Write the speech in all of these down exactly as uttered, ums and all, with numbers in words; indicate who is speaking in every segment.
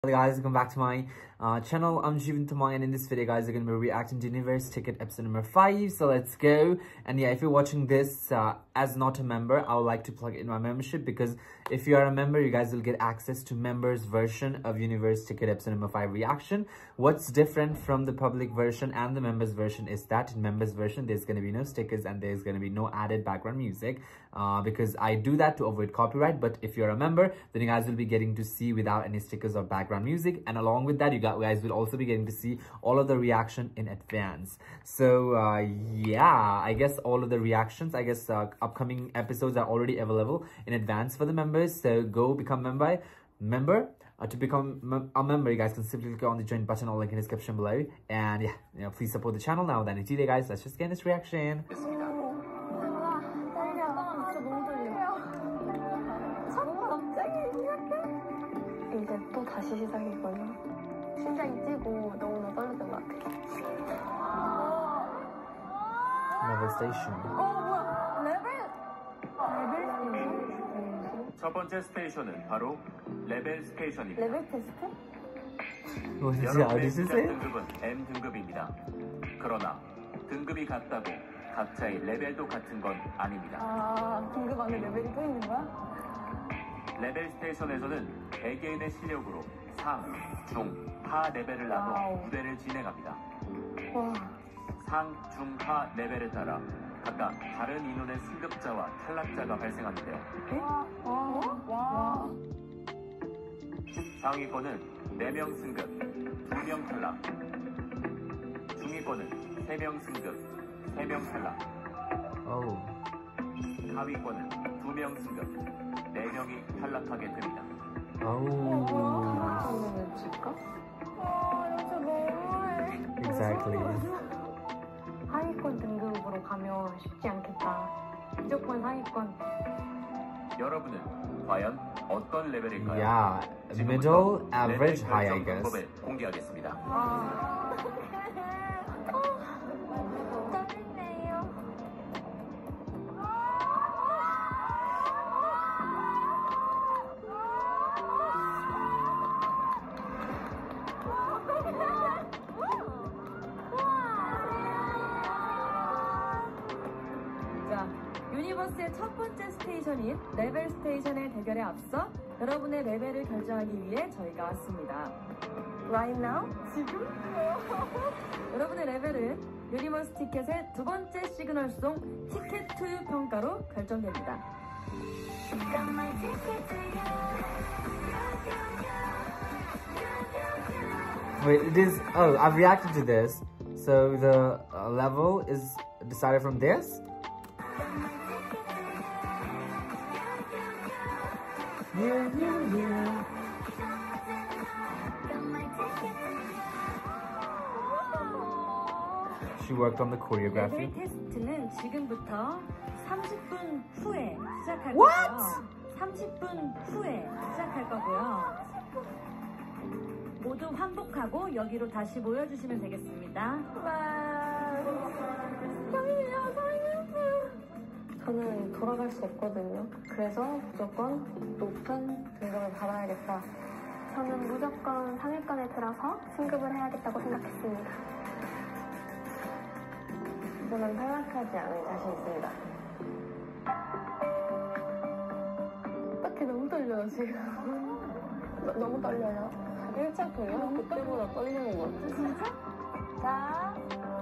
Speaker 1: Hello guys, welcome back to my uh, channel. I'm Jeevan Tamang, and in this video guys we're going to be reacting to Universe Ticket episode number five. So let's go. And yeah, if you're watching this uh, as not a member, I would like to plug in my membership, because if you are a member, you guys will get access to members version of Universe Ticket episode number five reaction. What's different from the public version and the members version is that in members version there's going to be no stickers and there's going to be no added background music, uh, because I do that to avoid copyright. But if you're a member, then you guys will be getting to see without any stickers or background music, and along with that you guys will also be getting to see all of the reaction in advance. So uh, yeah, I guess all of the reactions, I guess uh, upcoming episodes are already available in advance for the members. So go become member member uh, to become mem a member, you guys can simply click on the join button or link in the description below. And yeah, you know, please support the channel. Now then, today guys, let's just get this reaction.
Speaker 2: 이제 또 다시 시작이거든요. 심장이 뛰고 너무나 떨렸던 것 같아요.
Speaker 1: Level station.
Speaker 2: 어 뭐야? 레벨? 레벨 스테이션?
Speaker 3: 첫 번째 스테이션은 바로 레벨 스테이션입니다.
Speaker 2: 레벨 테스트?
Speaker 3: 여러분의 시작 등급은 M 등급입니다. 그러나 등급이 같다고 각자의 레벨도 같은 건 아닙니다.
Speaker 2: 아, 등급 안에 레벨이 또 있는 거야?
Speaker 3: 레벨 스테이션에서는 개개인의 실력으로 상, 중, 하 레벨을 나눠
Speaker 2: 와우.
Speaker 3: 무대를 진행합니다.
Speaker 2: 와.
Speaker 3: 상, 중, 하 레벨에 따라 각각 다른 인원의 승급자와 탈락자가 발생하는데요.
Speaker 2: 와. 와. 와.
Speaker 3: 상위권은 네 명 승급, 두 명 탈락. 중위권은 세 명 승급, 세 명 탈락.
Speaker 1: Oh.
Speaker 3: 하위권은 두 명 승급, 네 명이 탈락하게 됩니다.
Speaker 1: Oh.
Speaker 2: 하위권은 칠까? 아, 진짜 너무해.
Speaker 1: Exactly.
Speaker 2: 하위권 등급으로 가면 쉽지 않겠다. 무조건 하위권.
Speaker 3: 여러분은 과연 어떤 레벨일까요?
Speaker 1: Yeah,
Speaker 3: 지금부터
Speaker 1: middle, average,
Speaker 3: 레벨
Speaker 1: high, I
Speaker 3: 결정
Speaker 1: guess.
Speaker 3: 방법을 공개하겠습니다.
Speaker 2: 아. 떨리네요.
Speaker 4: 자, 유니버스의 첫 번째 스테이션인 레벨 스테이션의 대결에 앞서 여러분의 레벨을 결정하기 위해 저희가 왔습니다.
Speaker 2: Right now? 지금?
Speaker 4: 여러분의 레벨은 유니버스 티켓의 두 번째 시그널송 티켓 투유 평가로 결정됩니다.
Speaker 1: Wait, it is. Oh, I've reacted to this. So the uh, level is decided from this. Yeah, yeah, yeah. She worked on the choreography.
Speaker 4: 레벨 테스트는 지금부터 삼십 분 후에 시작할
Speaker 1: What?
Speaker 4: 거고요. 삼십 분 후에 시작할 거고요. 모두 환복하고 여기로 다시 모여주시면 되겠습니다.
Speaker 2: 상이에요, 상이에요. 저는 돌아갈 수 없거든요. 그래서 무조건 높은 등급을 받아야겠다. 저는 무조건 상위권에 들어서 승급을 해야겠다고 생각했습니다. 저는 탈락하지 않을 자신 있습니다. 딱히 너무 떨려요, 지금. 너, 너무 떨려요. 일 차 돌려? 그때보다 떨리는 것 같아.
Speaker 4: 진짜? 자,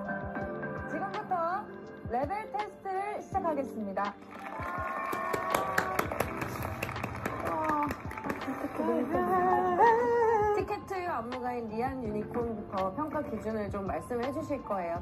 Speaker 4: 지금부터 레벨 테스트를 시작하겠습니다.
Speaker 2: 아,
Speaker 4: 티켓 투유 안무가인 리안 유니콘부터 평가 기준을 좀 말씀해 주실 거예요.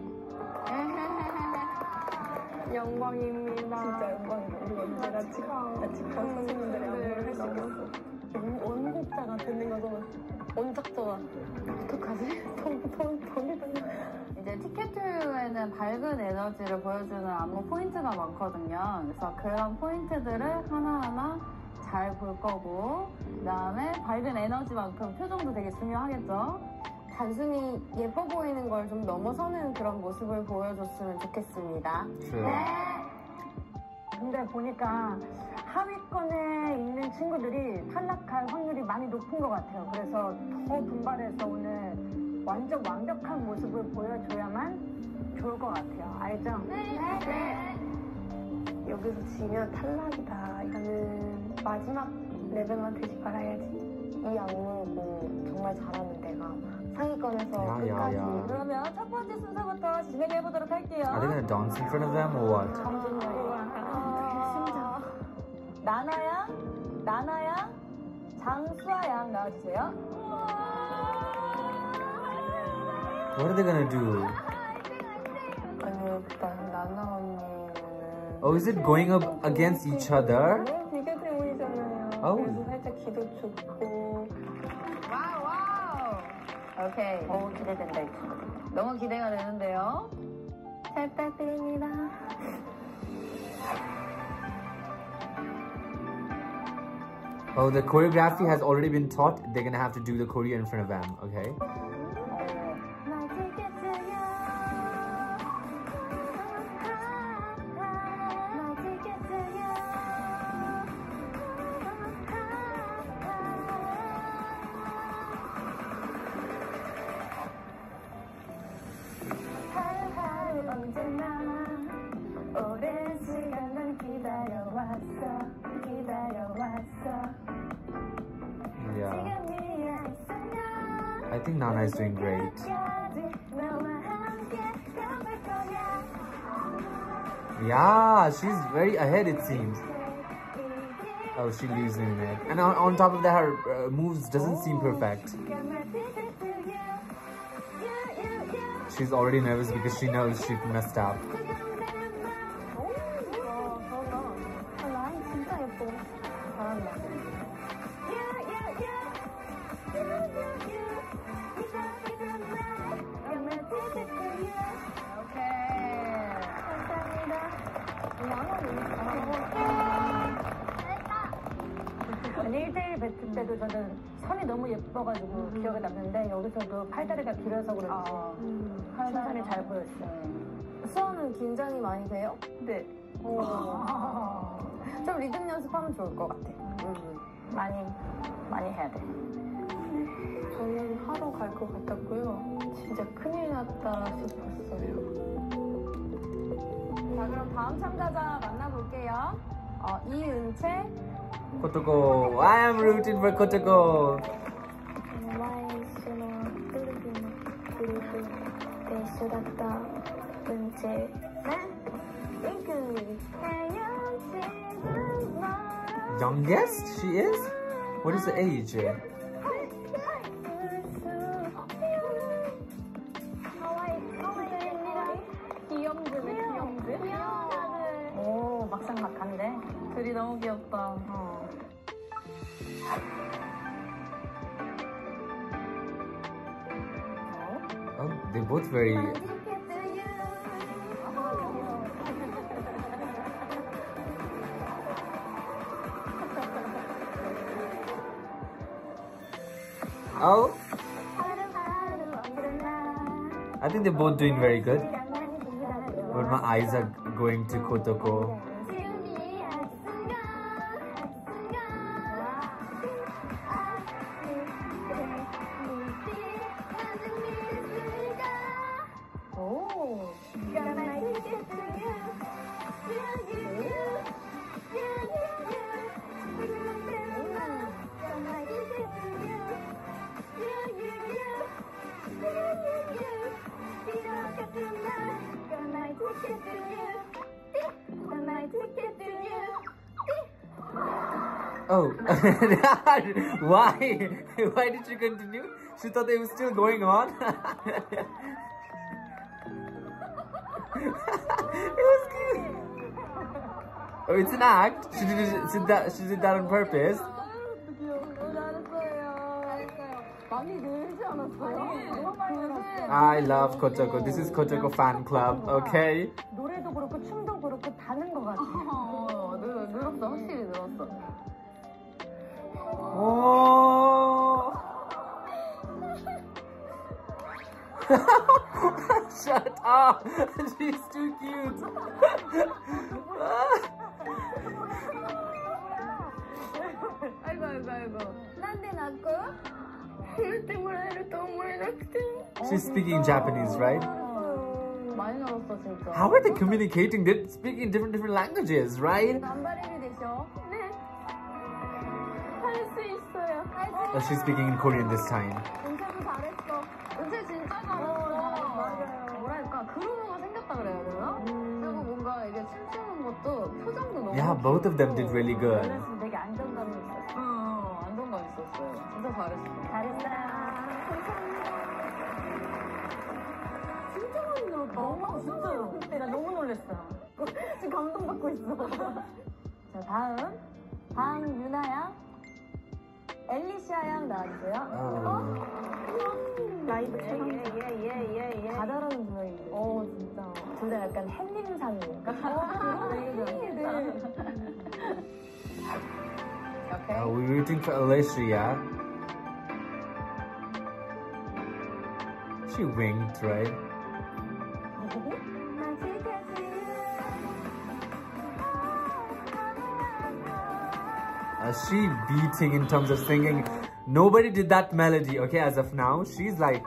Speaker 2: 영광입니다. 진짜 영광이다. 우리 언제 같이 같이 선생님들의 안무를 할 수 있겠어. 원곡자가 되는 거 너무 원작자가 어떡하지? 덩덩덩이
Speaker 5: 이제 티켓 투유에는 밝은 에너지를 보여주는 안무 포인트가 많거든요. 그래서 그런 포인트들을 하나하나 잘 볼 거고, 그 다음에 밝은 에너지만큼 표정도 되게 중요하겠죠.
Speaker 2: 단순히 예뻐 보이는 걸 좀 넘어서는 그런 모습을 보여줬으면 좋겠습니다.
Speaker 1: True.
Speaker 5: 근데 보니까 하위
Speaker 2: 상위권에 있는 친구들이 탈락할 확률이 많이 높은 것 같아요. 그래서 더 분발해서 오늘 완전 완벽한 모습을 보여줘야만 좋을 것 같아요. 알죠? 네. 네. 여기서 지면 탈락이다. 이거는 마지막 레벨만 되지 말아야지. 이 안무고 정말 잘하는 데가 상위권에서
Speaker 1: 야,
Speaker 2: 끝까지.
Speaker 1: 야, 야.
Speaker 4: 그러면 첫 번째 순서부터 진행해 보도록 할게요.
Speaker 1: Are they gonna dance in front of them or what?
Speaker 2: 심장.
Speaker 4: 나나양, 나나양, 장수아양 나와주세요.
Speaker 1: What are they gonna do?
Speaker 2: 아니 일단 나나 언니는
Speaker 1: Oh, is it going up against each other?
Speaker 2: 비교 때문이잖아요.
Speaker 1: Oh.
Speaker 2: 그래서 살짝 기도 좋고.
Speaker 5: 와우 와우. 오케이.
Speaker 2: 어 기대된다 이 친구들.
Speaker 5: 너무 기대가 되는데요.
Speaker 2: 잘 부탁드립니다.
Speaker 1: Oh, the choreography has already been taught. They're gonna have to do the choreo in front of them, okay?
Speaker 2: 오랜 시간 난 기다려왔어 기다려왔어
Speaker 1: Yeah. I think Nana is doing great. Yeah, she's very ahead it seems. Oh, she's losing it. And on, on top of that, her uh, moves doesn't seem perfect. She's already nervous because she knows she messed up.
Speaker 2: 라인 진짜 예뻐. 잘한다. 아니 일 대일 배틀 때도 저는 선이 너무 예뻐가지고 기억에 남는데 여기서도 팔다리가 길어서 그런지
Speaker 5: 아,
Speaker 2: 충분히 잘 보였어요.
Speaker 4: 수원은 긴장이 많이 돼요?
Speaker 2: 네.
Speaker 4: 좀 리듬 연습하면 좋을 것 같아.
Speaker 2: 음, 많이 많이 해야 돼. 저는 하러 갈 것 같았고요. 진짜 큰일 났다 싶었어요.
Speaker 4: 자, 그럼 다음 참가자 만나볼게요. 어, 이은채.
Speaker 1: Kotoko. I am rooting for Kotoko.
Speaker 2: 정말 신호 끌리기는 그리고 대수랐다 은채 윙크
Speaker 1: Youngest she is? What is the age?
Speaker 2: 귀염드네 귀염드 오 막상막한데
Speaker 5: 둘이 너무 귀엽다.
Speaker 2: 어.
Speaker 1: Oh, they're both very... Oh, I think they're both doing very good. But my eyes are going to Kotoko.
Speaker 2: 오.
Speaker 1: Oh, why? Why did she continue? She thought it was still going on. It was cute. Oh, it's an act. She did, it, she, did that, she did that on purpose. I love Kotoko. This is Kotoko fan club, okay?
Speaker 2: 노래도 그렇고 춤도 그렇고 다는 것 같아.
Speaker 5: 어, 늘, 늘었어. 확실히 늘었어.
Speaker 1: Oh. Shut up. She's too cute.
Speaker 5: 아이고 아이고 아이고. 난데 낳고.
Speaker 1: She's speaking Japanese, right?
Speaker 5: 많이 늘었어 진짜.
Speaker 1: How are they communicating? They're speaking in different different languages, right?
Speaker 5: 남발이를 되셔. 네. 할 수 있어요. 할 수 있어요.
Speaker 1: Oh, she's speaking in Korean this time.
Speaker 5: 은채도 잘했어. 은채 진짜 잘했어. 맞아요. 뭐랄까 그루브가 생겼다 그래야 되나? 그리고 뭔가 이게 춤추는 것도 표정도 너무.
Speaker 1: Yeah, both of them did really good.
Speaker 5: 원래는 되게 안정감이 있었어. 응, 안정감 있었어요. 진짜 잘했어. 잘했어요. 진짜 많이 늘었다. 너무 진짜. 나 너무 놀랐어. 지금 감동받고 있어. 자 다음 방유나 양, 엘리시아 양 나와주세요.
Speaker 1: Oh.
Speaker 2: 라이브 최강.
Speaker 5: 예예예예예. 다 다른 분위기. 어 진짜. 둘 다 약간 햇님상이니까. 오케이.
Speaker 1: Uh, we're rooting for Alicia. She winked, right? Uh, she beating in terms of singing. Nobody did that melody, okay, as of now. She's like...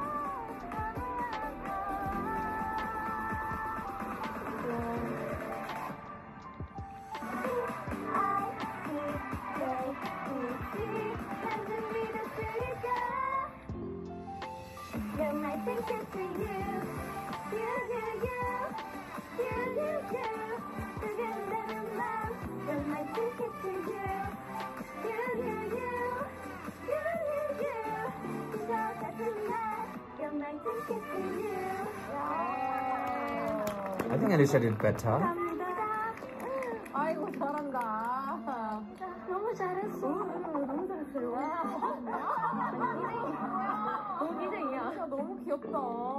Speaker 1: I think Alicia did better.
Speaker 5: 아이고 잘한다. 너무 잘했어. 너무 잘했어요. 이제이야. 너무 귀엽다.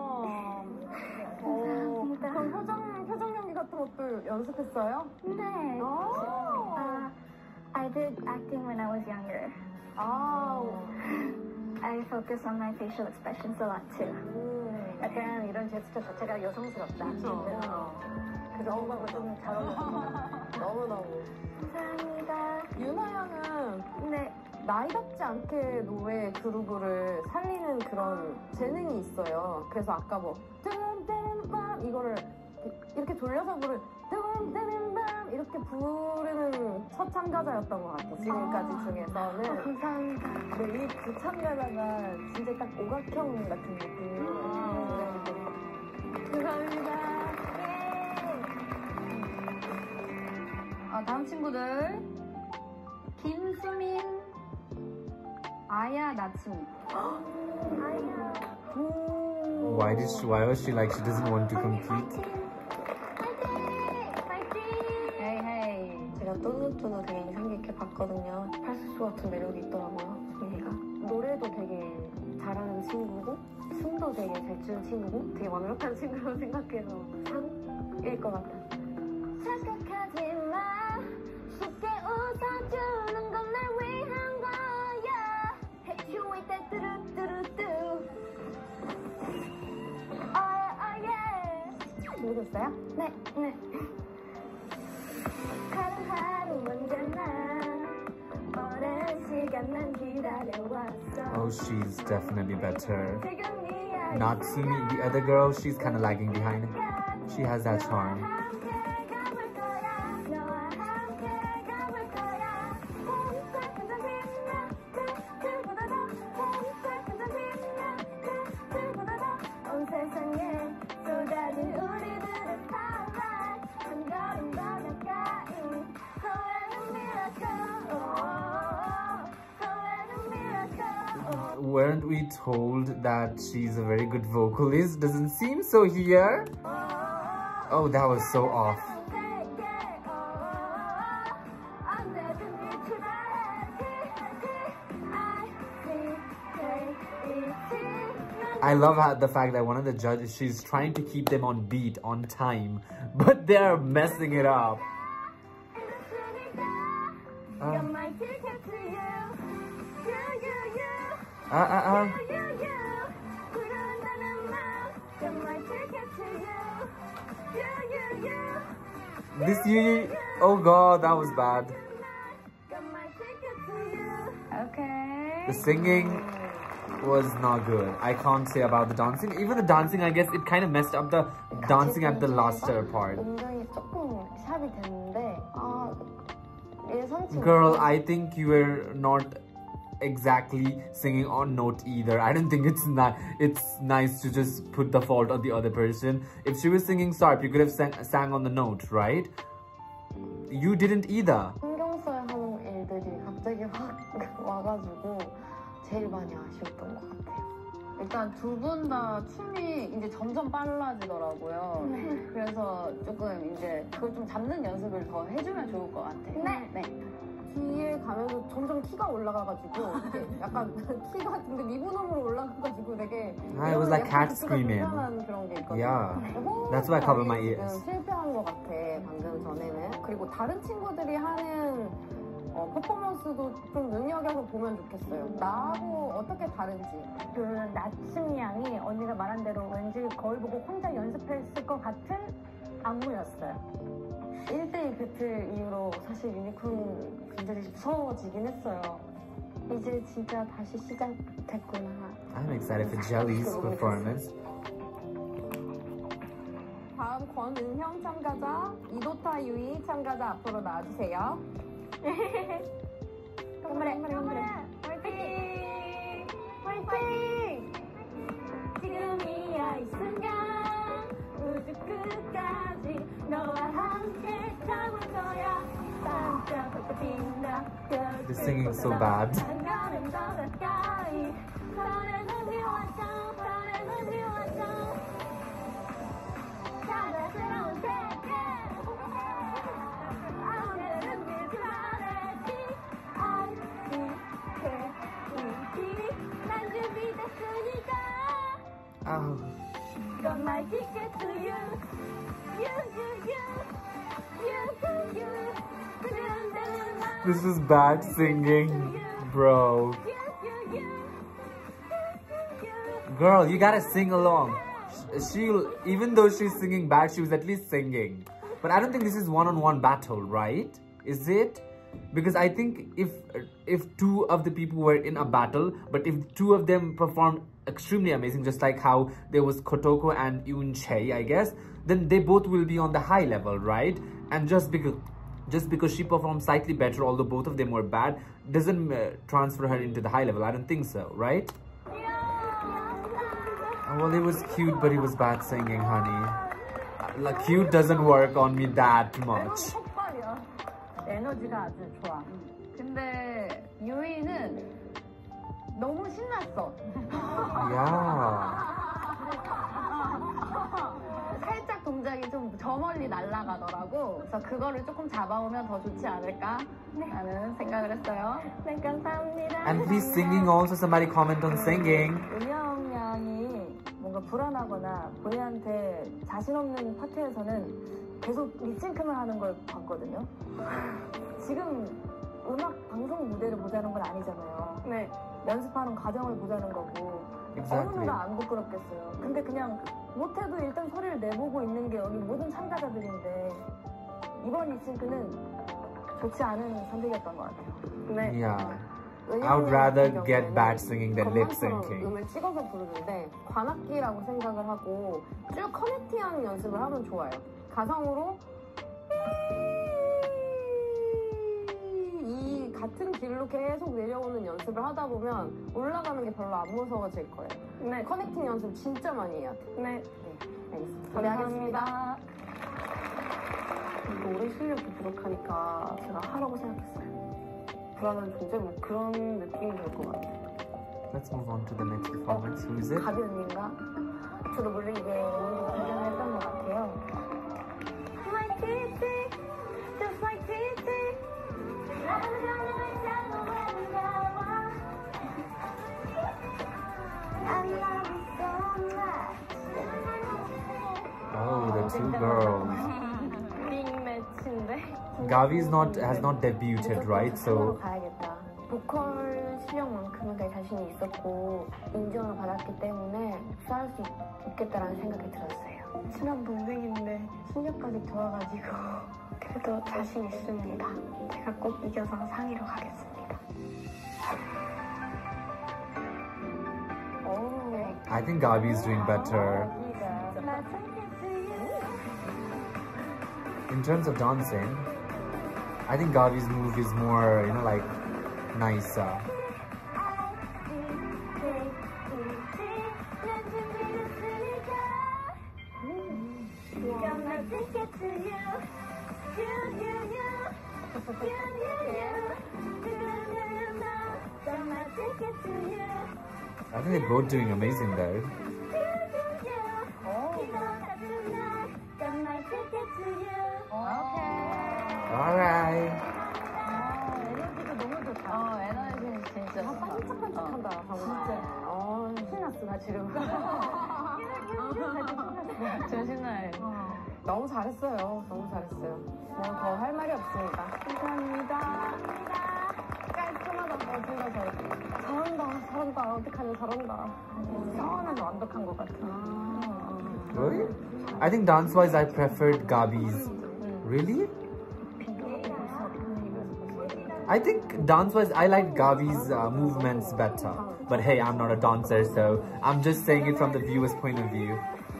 Speaker 5: 어, 그럼 표정 표정 연기 같은 것도 연습했어요?
Speaker 2: 네. Uh, I did acting when I was younger.
Speaker 5: 아,
Speaker 2: I focus on my facial expressions a lot too.
Speaker 5: 약간 이런 제스처 자체가 여성스럽다. 그래서 그래서 엄마가 좀 잘 어울려. 너무 너무.
Speaker 2: 감사합니다.
Speaker 5: 유나 양은
Speaker 2: 네.
Speaker 5: 나이답지 않게 노래 그루브를 살리는 그런 재능이 있어요. 그래서 아까 뭐 뜬뜬밤 이거를 이렇게 돌려서 부를 뜬뜬밤 이렇게 부르는 첫 참가자였던 것 같아요. 지금까지 중에서는.
Speaker 2: 어, 감사합니다.
Speaker 5: 네, 이그 참가자가 진짜 딱 오각형 같은 느낌이에요. 감사합니다. 아, 다음 친구들 김수민, 아야 나츠미.
Speaker 2: 아야.
Speaker 1: Why did she, why was she like she doesn't want to compete?
Speaker 5: 헤이 헤이.
Speaker 2: 제가 또누또누 되게 인상 깊게 봤거든요. 팔수수 같은 매력이 있더라고요, 수민이가.
Speaker 5: 노래도 되게 잘하는 친구고 춤도 되게 잘 추는 친구고 되게 완벽한 친구라고 생각해서 상일 것 같아.
Speaker 2: 착각하지 마. 쉽게 웃어주는 건 날 위한 거야. 해주일 때 뚜루뚜루뚜.
Speaker 5: 모르겠어요?
Speaker 2: 네, 네. 하루하루 언제나 오랜 시간 난 기다려왔어.
Speaker 1: Oh, she's definitely better.
Speaker 2: 지금 네
Speaker 1: Natsumi, the other girl, she's kind of lagging behind. She has that charm.
Speaker 2: 함께 가볼 거야. 너와 함께 가볼 거야. 홈플 흔들리며 그보다 더 홈플 흔들리며 그보다 더 온 세상에 쏟아진 우리들의 파란 한 걸음 더 가까이 후회는 miracle 후회는 miracle.
Speaker 1: Weren't we told that she's a very good vocalist? Doesn't seem so here. Oh, that was so off. I love how the fact that one of the judges, she's trying to keep them on beat, on time, but they're messing it up. Uh, uh, uh, uh. This you, oh god, that was bad.
Speaker 2: Got my ticket to you.
Speaker 1: The singing was not good. I can't say about the dancing. Even the dancing, I guess it kind of messed up the dancing at the last part.
Speaker 2: 음정이 조금 샵이 됐는데 아 예상치
Speaker 1: Girl, I think you were not exactly singing on note either. I don't think it's not it's nice to just put the fault on the other person. If she was singing sharp, you could have sang, sang on the note, right? You didn't either.
Speaker 2: 신경 써야 하는 일들이 갑자기 확 와가지고 제일 많이 아쉬웠던 것 같아요.
Speaker 5: 일단 두 분 다 춤이 이제 점점 빨라지더라고요.
Speaker 2: 네.
Speaker 5: 그래서 조금 이제 그걸 좀 잡는 연습을 더 해주면 좋을 것 같아요.
Speaker 2: 네.
Speaker 5: 네.
Speaker 2: 뒤에 가면서 점점 키가 올라가가지고 이게 약간 키가 근데 미분음으로 올라가가지고 되게
Speaker 1: I was like cat screaming.
Speaker 2: 불편한 그런 게 있거든요.
Speaker 1: Yeah, that's why I cover my
Speaker 2: 지금
Speaker 1: ears.
Speaker 2: 실패한 것 같아 방금 전에는. 그리고 다른 친구들이 하는 어, 퍼포먼스도 좀 눈여겨서 보면 좋겠어요. 나하고 어떻게 다른지.
Speaker 6: 그 나츠미 양이 언니가 말한 대로 왠지 거울 보고 혼자 연습했을 것 같은 안무였어요.
Speaker 2: 일 대일 배틀 이후로 사실 유니콘 굉장히 무서워지긴 했어요. 이제 진짜 다시 시작됐구나.
Speaker 1: I'm excited for Jelly's performance.
Speaker 2: 다음 권은형 참가자, 이도타 유이 참가자 앞으로 나와주세요.
Speaker 6: 가만해, 가만해. 화이팅! 화이팅! 지금이야 이 순간 우주 끝까지 너와 함께 잡을 거야. 반짝반짝 빛나
Speaker 1: The singing is so bad.
Speaker 6: 한 걸음 더 가까이 손을 흔들어줘 손을 흔들어줘 자연스러운 세계 아무데는 밀지 말아야지 난 준비됐으니까
Speaker 1: Oh.
Speaker 6: Got my ticket to you You, you, you You, you, you
Speaker 1: This is bad singing, bro.
Speaker 6: You, you, you
Speaker 1: Girl, you gotta sing along. She, even though she's singing bad, she was at least singing. But I don't think this is one-on-one battle, right? Is it? Because I think if if two of the people were in a battle, but if two of them performed extremely amazing, just like how there was Kotoko and Yoon Chae, I guess, then they both will be on the high level, right? And just because just because she performed slightly better, although both of them were bad, doesn't uh, transfer her into the high level. I don't think so, right? Well, it was cute, but it was bad singing, honey. Like, cute doesn't work on me that much.
Speaker 6: 에너지가 아주 좋아.
Speaker 5: 근데 유이는 너무 신났어.
Speaker 1: Yeah.
Speaker 5: 살짝 동작이 좀 저 멀리 날아가더라고. 그래서 그거를 조금 잡아오면 더 좋지 않을까 라는 생각을 했어요.
Speaker 6: 네, 감사합니다.
Speaker 1: And please singing also. Somebody comment on singing.
Speaker 6: 은영 양이 뭔가 불안하거나 본인한테 자신 없는 파트에서는 계속 립싱크만 하는 걸 봤거든요. 지금 음악 방송 무대를 보자는 건 아니잖아요.
Speaker 2: 네.
Speaker 6: 연습하는 과정을 보자는 거고 어느
Speaker 1: Exactly.
Speaker 6: 누가 안 부끄럽겠어요. 근데 그냥 못해도 일단 소리를 내보고 있는 게 여기 모든 참가자들인데 이번 립싱크는 좋지 않은 선택이었던 것 같아요.
Speaker 2: 네.
Speaker 1: Yeah.
Speaker 2: 은영
Speaker 1: I would
Speaker 2: 양
Speaker 1: rather
Speaker 2: 같은
Speaker 1: get
Speaker 2: 경우에는
Speaker 1: bad singing than lip
Speaker 2: 건반처럼
Speaker 1: syncing.
Speaker 2: 음을 찍어서 부르는데 관악기라고 생각을 하고 쭉 커넥팅하는 연습을 하면 좋아요. 가성으로 이 같은 길로 계속 내려오는 연습을 하다 보면 올라가는 게 별로 안 무서워질 거예요. 네. 커넥팅 연습 진짜 많이 해야 돼. 네. 네. 알겠습니다.
Speaker 6: 감사합니다.
Speaker 2: 노래 실력이 부족하니까 제가 하라고 생각했어요. 불안한 존재 뭐 그런 느낌이 들 것 같아요.
Speaker 1: Let's move on to the next performance. Who is it?
Speaker 6: 가비 언니인가? 저도 물론 이게 뭔지 긴장했던 것 같아요. Like Titi, just like Titi. I'm gonna make that I love you so much.
Speaker 1: Oh, the two girls.
Speaker 2: 빅매치인데?
Speaker 1: Gavi's not has not debuted, right? So
Speaker 2: 가야겠다. 보컬 실력만큼은 내 자신이 있었고 인정을 받았기 때문에 싸울 수 있겠다라는 생각이 들었어요. 친한 동생인데 실력까지 좋아가지고 그래도 자신 있습니다. 제가 꼭 이겨서 상위로 가겠습니다.
Speaker 1: I think Gabi is doing better. In terms of dancing, I think Gabi's move is more, you know, like nicer. I think they're both doing amazing though. Alright.
Speaker 5: 에너지도 너무 좋다. 어, 에너지 진짜 좋다.
Speaker 6: 반짝반짝한다, 정말. 어, 신났어, 나 지금.
Speaker 5: 조심해.
Speaker 6: 너무 잘했어요. 너무 잘했어요. 뭐 더 할 말이 없습니다. 감사합니다. 깔끔하다. 어, 진짜 잘. 잘한다, 잘한다. 어떡하냐, 잘한다. 서원은 완벽한 것 같아.
Speaker 1: Really? I think dance-wise, I preferred Gabi's. Really? I think dance-wise, I like Gabi's uh, movements better. But hey, I'm not a dancer, so I'm just saying it from the viewer's point of view.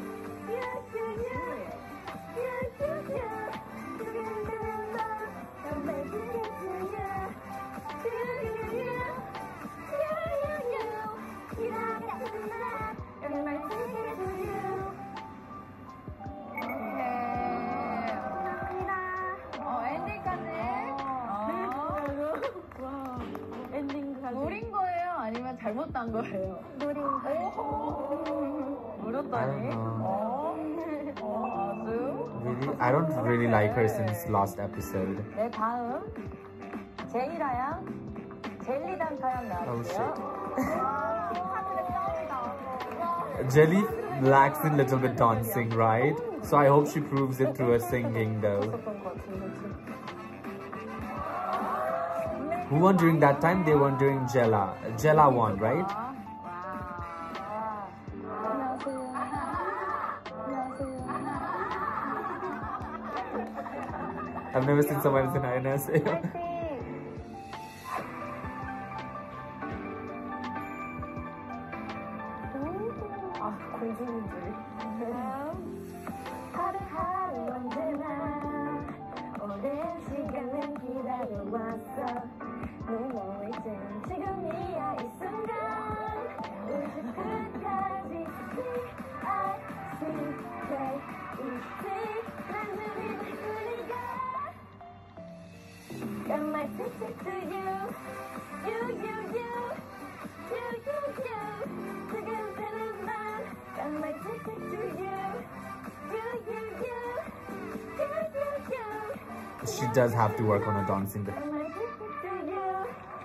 Speaker 5: 노린 거예요? 아니면 잘못 딴 거예요?
Speaker 6: 노린 거.
Speaker 5: 노렸더니? 어? 어, 아주?
Speaker 1: Really? I don't really like her since last episode.
Speaker 6: 네, 다음. 제이라 양, 젤리 단타 양
Speaker 1: Oh
Speaker 6: 나왔어요.
Speaker 1: shit. Jelly lacks in little bit dancing, right? So I hope she proves it through her singing though. Who won during that time? They won during Jella. Jella won, right? I've never seen someone in N S.
Speaker 6: 아, 공주님들이. 하루하루 언제나 오랜 시간을 기다려왔어. 눈물이 든 지금이야 이 순간 우주 끝까지 I see, K, E, C 난 눈이 끌리가 Got my ticket to you You, you, you You, you, you 지금 되는 말 Got my ticket to you You, you, you You, you, you
Speaker 1: She does have to work on her dancing.
Speaker 6: Got my ticket to you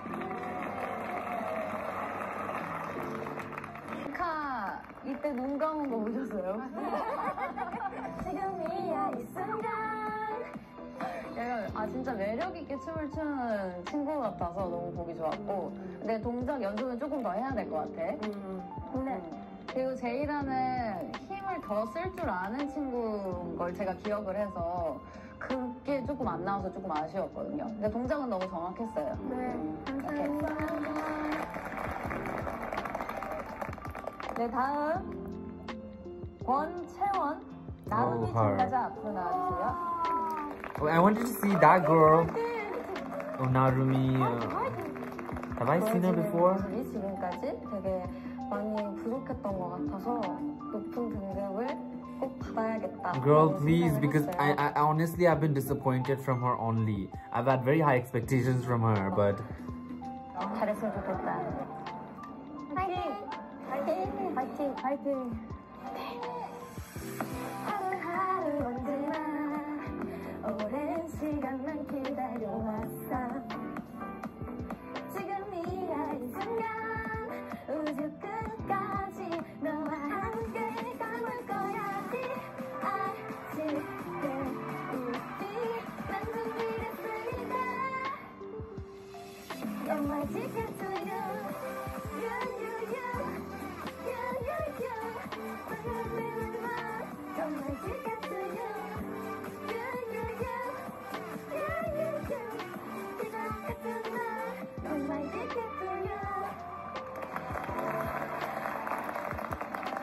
Speaker 5: 카, 이때 눈 감은 거 보셨어요?
Speaker 6: 지금이야 이 순간
Speaker 5: 얘가 아 진짜 매력 있게 춤을 추는 친구 같아서 너무 보기 좋았고 근데 동작 연습은 조금 더 해야 될 것 같아.
Speaker 6: 네.
Speaker 5: 그리고 제이라는 힘을 더 쓸 줄 아는 친구인 걸 제가 기억을 해서 그게 조금 안 나와서 조금 아쉬웠거든요. 근데 동작은 너무 정확했어요.
Speaker 6: 네,
Speaker 5: 감사합니다.
Speaker 6: 네, 다음 권채원 나루미
Speaker 1: Oh, her.
Speaker 6: 참가자 앞으로 나와주세요.
Speaker 1: Oh, I wanted to see that girl. Oh, Narumi. Uh, have I seen her before?
Speaker 6: 이 지금까지 되게 많이 부족했던 것 같아서 높은 등급을 꼭 받아야겠다.
Speaker 1: Girl, please, because I, I honestly I've been disappointed from her only. I've had very high expectations from her, but
Speaker 6: 잘했으면 좋겠다. 파이팅! 파이팅! 파이팅! 파이팅! 하루하루 언제나 오랜 시간만 기다려왔어. 지금이야 이 순간 우주 끝까지 너와 함께 감을 거야. I see 난 준비를 쓰니까 You're my ticket to you You, you, you You, you, you You're my ticket to you You, you, you You, you, you 기적 같은 날 You're my ticket to you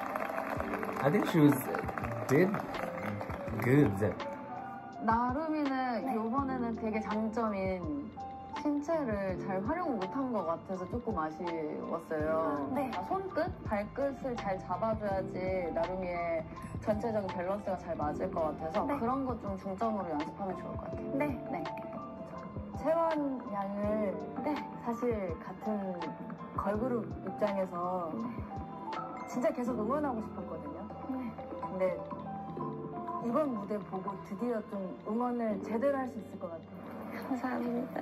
Speaker 1: I think she was did good.
Speaker 5: 나름이는 이번에는 되게 장점인 신체를 잘 활용 못한 것 같아서 조금 아쉬웠어요.
Speaker 6: 네.
Speaker 5: 손끝, 발끝을 잘 잡아줘야지 나름이의 전체적인 밸런스가 잘 맞을 것 같아서
Speaker 6: 네.
Speaker 5: 그런 것 좀 중점으로 연습하면 좋을 것 같아요.
Speaker 6: 네.
Speaker 5: 네.
Speaker 6: 채원 양을 네, 사실 같은 걸그룹 입장에서 진짜 계속 응원하고 싶었거든요. 근데 이번 무대 보고 드디어 좀 응원을 제대로 할 수 있을 것 같아요.
Speaker 5: 감사합니다.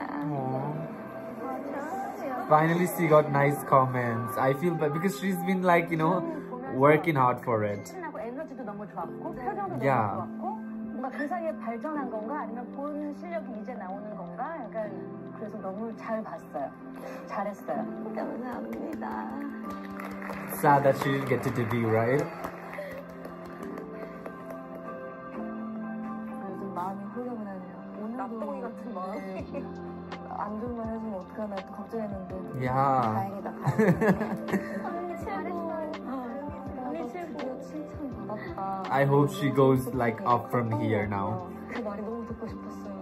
Speaker 1: Finally, she got nice comments. I feel bad because she's been like, you know, working hard for it.
Speaker 6: 신나고 에너지도 너무 좋았고 표정도 너무
Speaker 1: Yeah.
Speaker 6: 좋았고 뭔가 그 사이에 발전한 건가 아니면 본 실력이 이제 나오는 건가 약간 그래서 너무 잘 봤어요. 잘했어요.
Speaker 5: 감사합니다.
Speaker 1: Sad that she didn't get to debut, right?
Speaker 6: 요즘 마음이 홀가분하네요. 오늘도
Speaker 2: 납동이 같은 마음.
Speaker 6: 네, 안 좋은 말 해주면 어떡하나 또 걱정했는데
Speaker 1: Yeah.
Speaker 6: 다행이다. 다행이다.
Speaker 5: 언니 최고. 언니 최고. 칭찬 받았다.
Speaker 1: I hope she goes like up from here now.
Speaker 6: 그 말이 너무 듣고 싶었어요.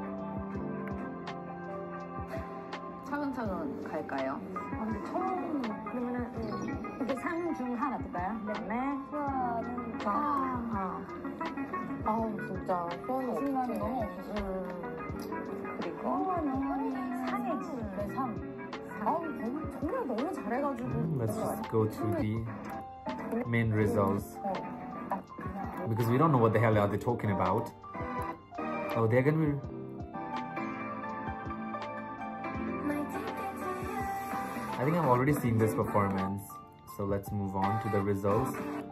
Speaker 6: 저는.
Speaker 5: 차근차근 갈까요?
Speaker 6: 아, 근데 처음 그러면은 음, 이게 상 중 하나 될까요? 네. 수아는 저.
Speaker 5: 아, 아우 진짜 수아는
Speaker 6: 순간이
Speaker 5: 어떡해.
Speaker 6: 너무 없었어요.
Speaker 5: 음, 그리고
Speaker 6: 수아는 상이지. 네, 상. 아우 너무 정말 너무 잘해가지고.
Speaker 1: Let's just go through the main results because we don't know what the hell are they talking about. Oh, they're gonna be. I think I've already seen this performance, so let's move on to the results.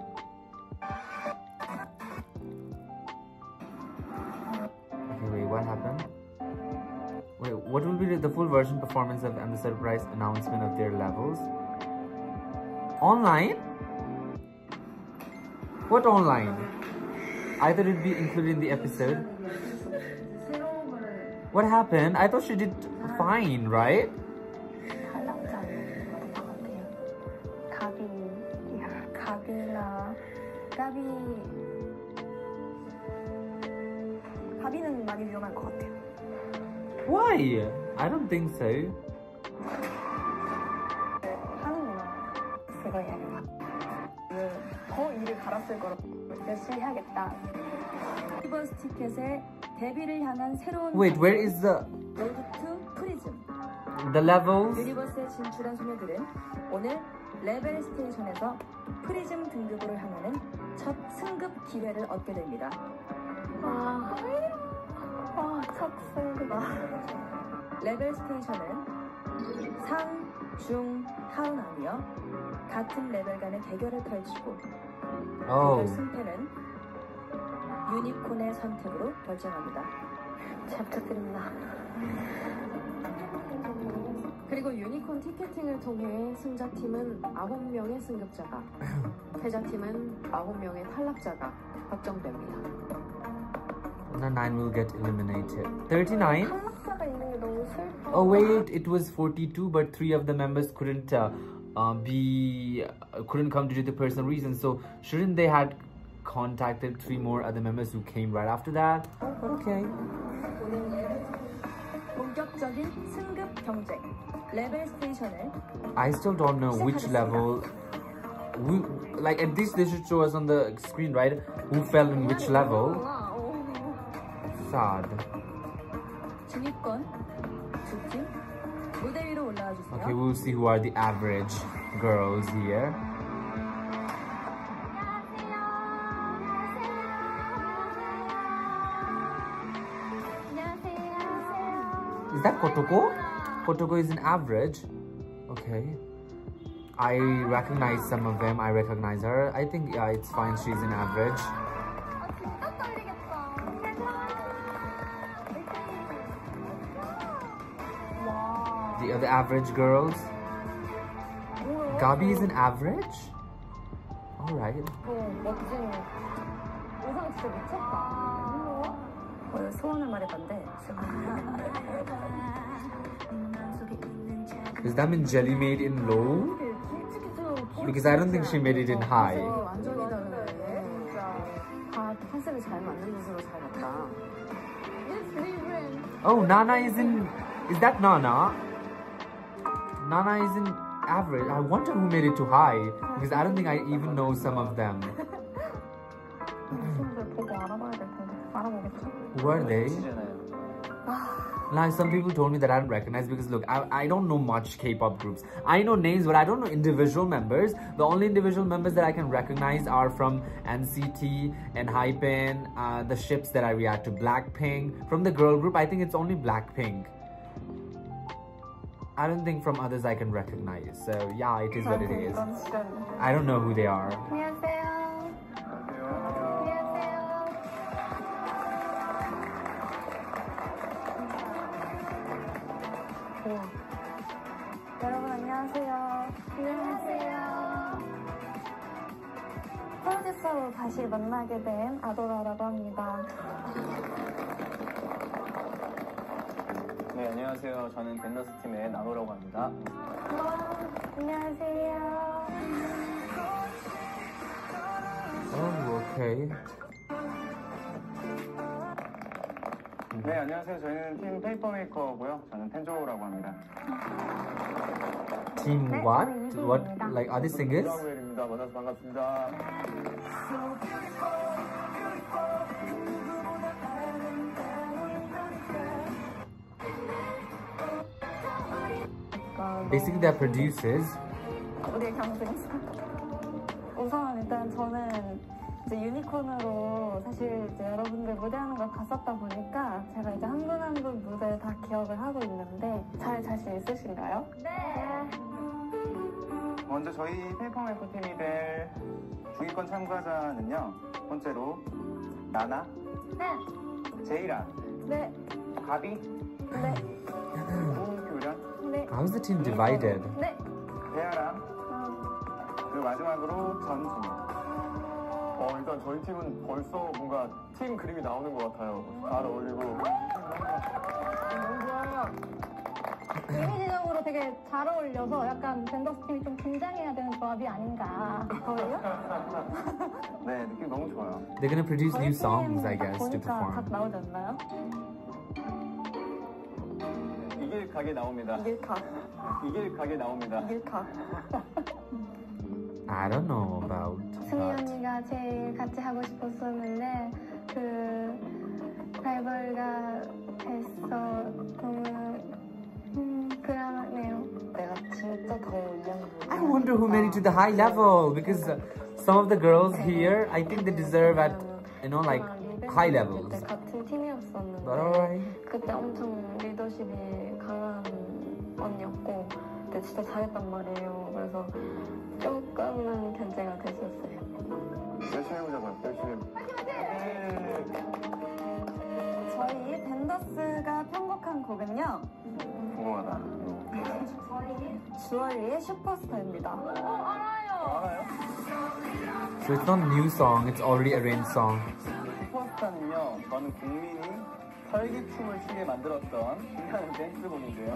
Speaker 1: Okay, wait, what happened? Wait, what will be the full version performance of and the surprise announcement of their levels? Online? What online? I thought it'd be included in the episode. What happened? I thought she did fine, right?
Speaker 6: 가비, 가비나 가비, 가비는 많이 위험할 것 같아요.
Speaker 1: Why? I don't think so.
Speaker 6: 하는구나. 그거 해야겠다. 더 일을 갈았을 거라고 열심히 해야겠다.
Speaker 4: 유니버스 티켓의 데뷔를 향한 새로운
Speaker 1: Wait, where is the
Speaker 4: 로드 투 프리즘.
Speaker 1: the levels?
Speaker 4: 유니버스에 진출한 소녀들은 오늘 레벨 스테이션에서 프리즘 등급으로 향하는 첫 승급 기회를 얻게 됩니다.
Speaker 6: 와, 와, 첫 승급아.
Speaker 4: 레벨 스테이션은 상, 중, 하로 나뉘어 같은 레벨 간의 대결을 펼치고
Speaker 1: Oh,
Speaker 4: 대결 승패는 유니콘의 선택으로 결정합니다.
Speaker 6: 잘 부탁드립니다.
Speaker 4: 그리고 유니콘 티켓팅을 통해 승자팀은 아홉 명의 승급자가, 패자팀은 아홉 명의 탈락자가 확정됩니다.
Speaker 1: the nine will get eliminated. thirty-nine?
Speaker 6: 탈락자가 있는 게 너무 슬퍼.
Speaker 1: Oh wait, it was forty-two, but three of the members couldn't uh, uh, be uh, couldn't come due to the personal reasons. So shouldn't they had contacted three more other members who came right after that? Okay.
Speaker 4: 본격적인 승급 경쟁 레벨 스테이션을
Speaker 1: I still don't know which level. We like at least they should show us on the screen, right? Who fell in which level? Sad.
Speaker 4: 중위권 두 팀 무대 위로 올라와 주세요.
Speaker 1: Okay, we'll see who are the average girls here. Is that Kotoko? Kotoko is an average. Okay. I recognize some of them. I recognize her. I think, yeah, it's fine. She's an average. The other average girls. Gabi is an average? Alright.
Speaker 6: 어, 멋진 의상 진짜 미쳤다. 오늘 소원을 말할 건데.
Speaker 1: Does that mean Jelly made in low? Because I don't think she made it in high.
Speaker 5: 완전히 다르네. 다 컨셉이 잘 맞는 곳으로 잘 갔다.
Speaker 1: Oh, Nana is in. Is that Nana? Nana is in average. I wonder who made it to high because I don't think I even know some of them.
Speaker 6: 친구들 보고 알아봐야 될 텐데 알아보겠죠?
Speaker 1: Who are they? Like some people told me that I don't recognize because look, I, I don't know much K-pop groups. I know names, but I don't know individual members. The only individual members that I can recognize are from N C T and Hypen, uh, the ships that I react to, Blackpink. From the girl group, I think it's only Blackpink. I don't think from others I can recognize. So yeah, it is what it is. I don't know who they are.
Speaker 5: 안녕하세요.
Speaker 6: 여러분 안녕하세요.
Speaker 5: 안녕하세요.
Speaker 6: 프로듀서로 다시 만나게 된 아도라라고 합니다.
Speaker 7: 네, 안녕하세요. 저는 벤더스 팀의 나노라고 합니다.
Speaker 6: 안녕하세요.
Speaker 1: Oh, okay.
Speaker 7: 네, 안녕하세요. 저희는 팀 페이퍼메이커고요. 저는 텐조라고 합니다.
Speaker 1: Team what? What? Like are they singers?
Speaker 7: 이라우엘입니다. 만나서 반갑습니다.
Speaker 1: Basically, they're producers.
Speaker 6: 우리의 경쟁사. 우선 일단 저는 이제 유니콘으로 사실 이제 여러분들 무대하는 걸 봤었다 보니까 제가 이제 한 분 한 분 무대 다 기억을 하고 있는데 잘 자신 있으신가요?
Speaker 5: 네.
Speaker 7: 먼저 저희 페이퍼메이커 팀이 될 중위권 참가자는요. 번째로 나나,
Speaker 5: 네.
Speaker 7: 제이라,
Speaker 6: 네.
Speaker 7: 가비,
Speaker 6: 네.
Speaker 7: 우교련,
Speaker 6: 네.
Speaker 1: How's the team divided?
Speaker 6: 네.
Speaker 7: 배아람, 그리고 마지막으로 전준이.
Speaker 8: 어, 일단 저희 팀은 벌써 뭔가 팀 그림이 나오는 것 같아요. 잘 어울리고.
Speaker 2: 너무 좋아요. 이미지적으로 되게 잘 어울려서 약간 벤더스 팀이 좀 긴장해야 되는 조합이 아닌가.
Speaker 6: 저희요?
Speaker 7: 네, 느낌 너무 좋아요.
Speaker 1: They're gonna produce new songs, I
Speaker 6: 딱
Speaker 1: guess, to
Speaker 6: 보니까 각
Speaker 1: perform.
Speaker 6: 나오지 않나요?
Speaker 7: 이길 가게 나옵니다.
Speaker 6: 이길카.
Speaker 7: 이길 가게 나옵니다.
Speaker 6: 이길카.
Speaker 1: I don't know about
Speaker 2: 승희
Speaker 1: that.
Speaker 2: 언니가 제일 같이 하고 싶었었는데 그 발벌가 됐어. 너무 음 그러네요.
Speaker 6: 내가 진짜 더 올려는
Speaker 1: I wonder who made it to the high level because uh, some of the girls here, I think they deserve at, you know, like high levels.
Speaker 6: 그때 같은 팀이었었는데
Speaker 1: But alright.
Speaker 6: 그때 엄청 리더십이 강한 언니였고 그때 진짜 잘했단 말이에요. 그래서 조금은 견제가 됐었어요.
Speaker 7: 열심히 해보자고요. 열심히.
Speaker 6: 저희 벤더스가 편곡한 곡은요.
Speaker 7: 궁금하다.
Speaker 6: 주얼리의 슈퍼스타입니다.
Speaker 7: 알아요?
Speaker 1: So it's not a new song, it's already arranged song.
Speaker 7: 슈퍼스타는요, 저는 국민이 설기춤을 추게 만들었던 신나는 댄스곡인데요.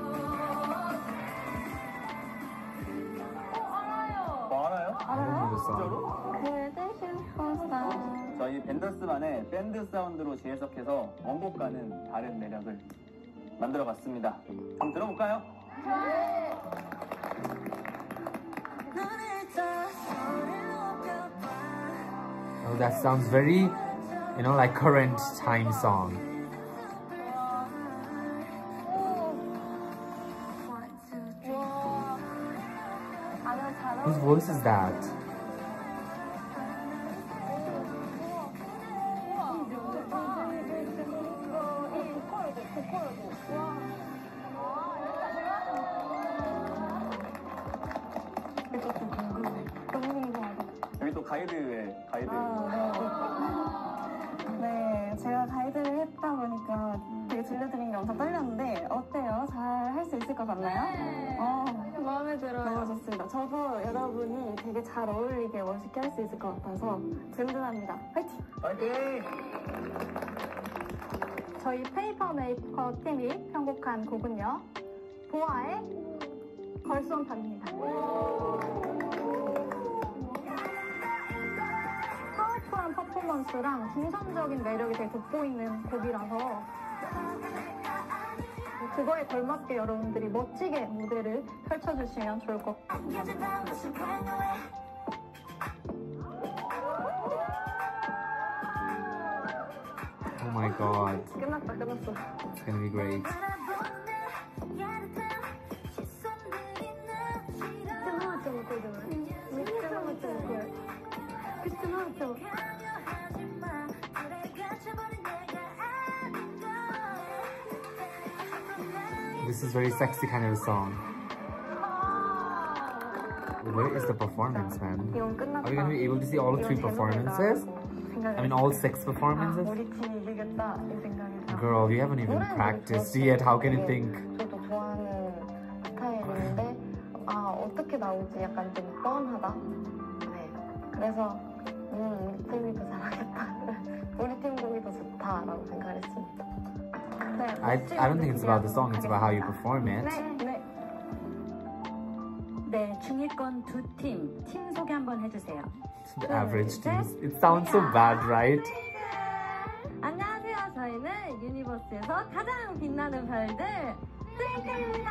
Speaker 7: 어, 알아요?
Speaker 1: I don't know the song.
Speaker 6: 그대 슈퍼스타.
Speaker 7: 저희 벤더스만의 밴드 사운드로 재해석해서 원곡과는 다른 매력을 만들어봤습니다. 한번 들어볼까요?
Speaker 1: Oh, that sounds very, you know, like current time song. Whose voice is that?
Speaker 7: 여기 또 가이드에 가이드.
Speaker 6: 네, 제가 가이드를 했다 보니까 되게 들려드린 게 엄청 떨렸는데 어때요? 잘 할 수 있을 것 같나요? 어,
Speaker 2: 마음에 들어요.
Speaker 6: 너무 좋습니다. 저도 여러분이 되게 잘 어울리게 멋있게 할 수 있을 것 같아서 든든합니다. 화이팅!
Speaker 7: 파이팅!
Speaker 2: 저희 페이퍼 메이커 팀이 편곡한 곡은요. 보아의 걸송판입니다. 파워풀한 퍼포먼스
Speaker 6: 퍼포먼스랑 중성적인 매력이 되게 돋보이는 곡이라서 그거에 걸맞게 여러분들이 멋지게 무대를 펼쳐주시면 좋을 것 같아요.
Speaker 1: Oh my god.
Speaker 6: 끝났다, 끝났어.
Speaker 1: It's gonna be great. This is very sexy kind of a song. Where is the performance, man?
Speaker 6: 이건 끝났다.
Speaker 1: Are we gonna be able to see all three performances? I mean, all six performances?
Speaker 6: 우리 팀이 이기겠다 이 생각이 들어요.
Speaker 1: Girl, you haven't even practiced yet. How can you think?
Speaker 6: 저도 좋아하는 스타일인데 아 어떻게 나올지 약간 좀 뻔하다. 네. 그래서 음 우리 팀이 더 잘하겠다. 우리 팀 곡이 더 좋다라고 생각했습니다. 네,
Speaker 1: I, I don't think it's about the song, it's about how you perform it.
Speaker 6: 네, 네.
Speaker 4: 네, 중위권 두 팀, 팀 소개 한번 해주세요.
Speaker 1: The average teams. It sounds so bad, right?
Speaker 4: 안녕하세요. 저희는 유니버스에서 가장 빛나는 별들 트윙클입니다.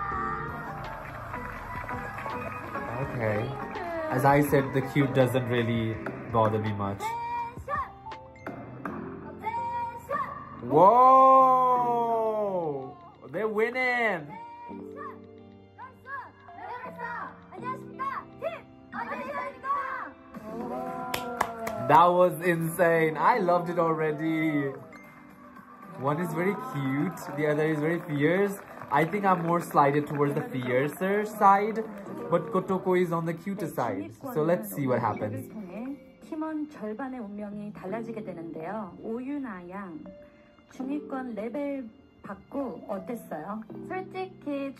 Speaker 1: Okay. As I said, the cute doesn't really bother me much. Whoa! They're winning! That was insane. I loved it already. One is very cute, the other is very fierce. I think I'm more slided towards the fiercer side, but Kotoko is on the cuter side. So let's see what happens.
Speaker 4: 팀원 절반의 운명이 달라지게 되는데요. 오유나 양, 중위권 레벨 받고 어땠어요?
Speaker 6: 솔직히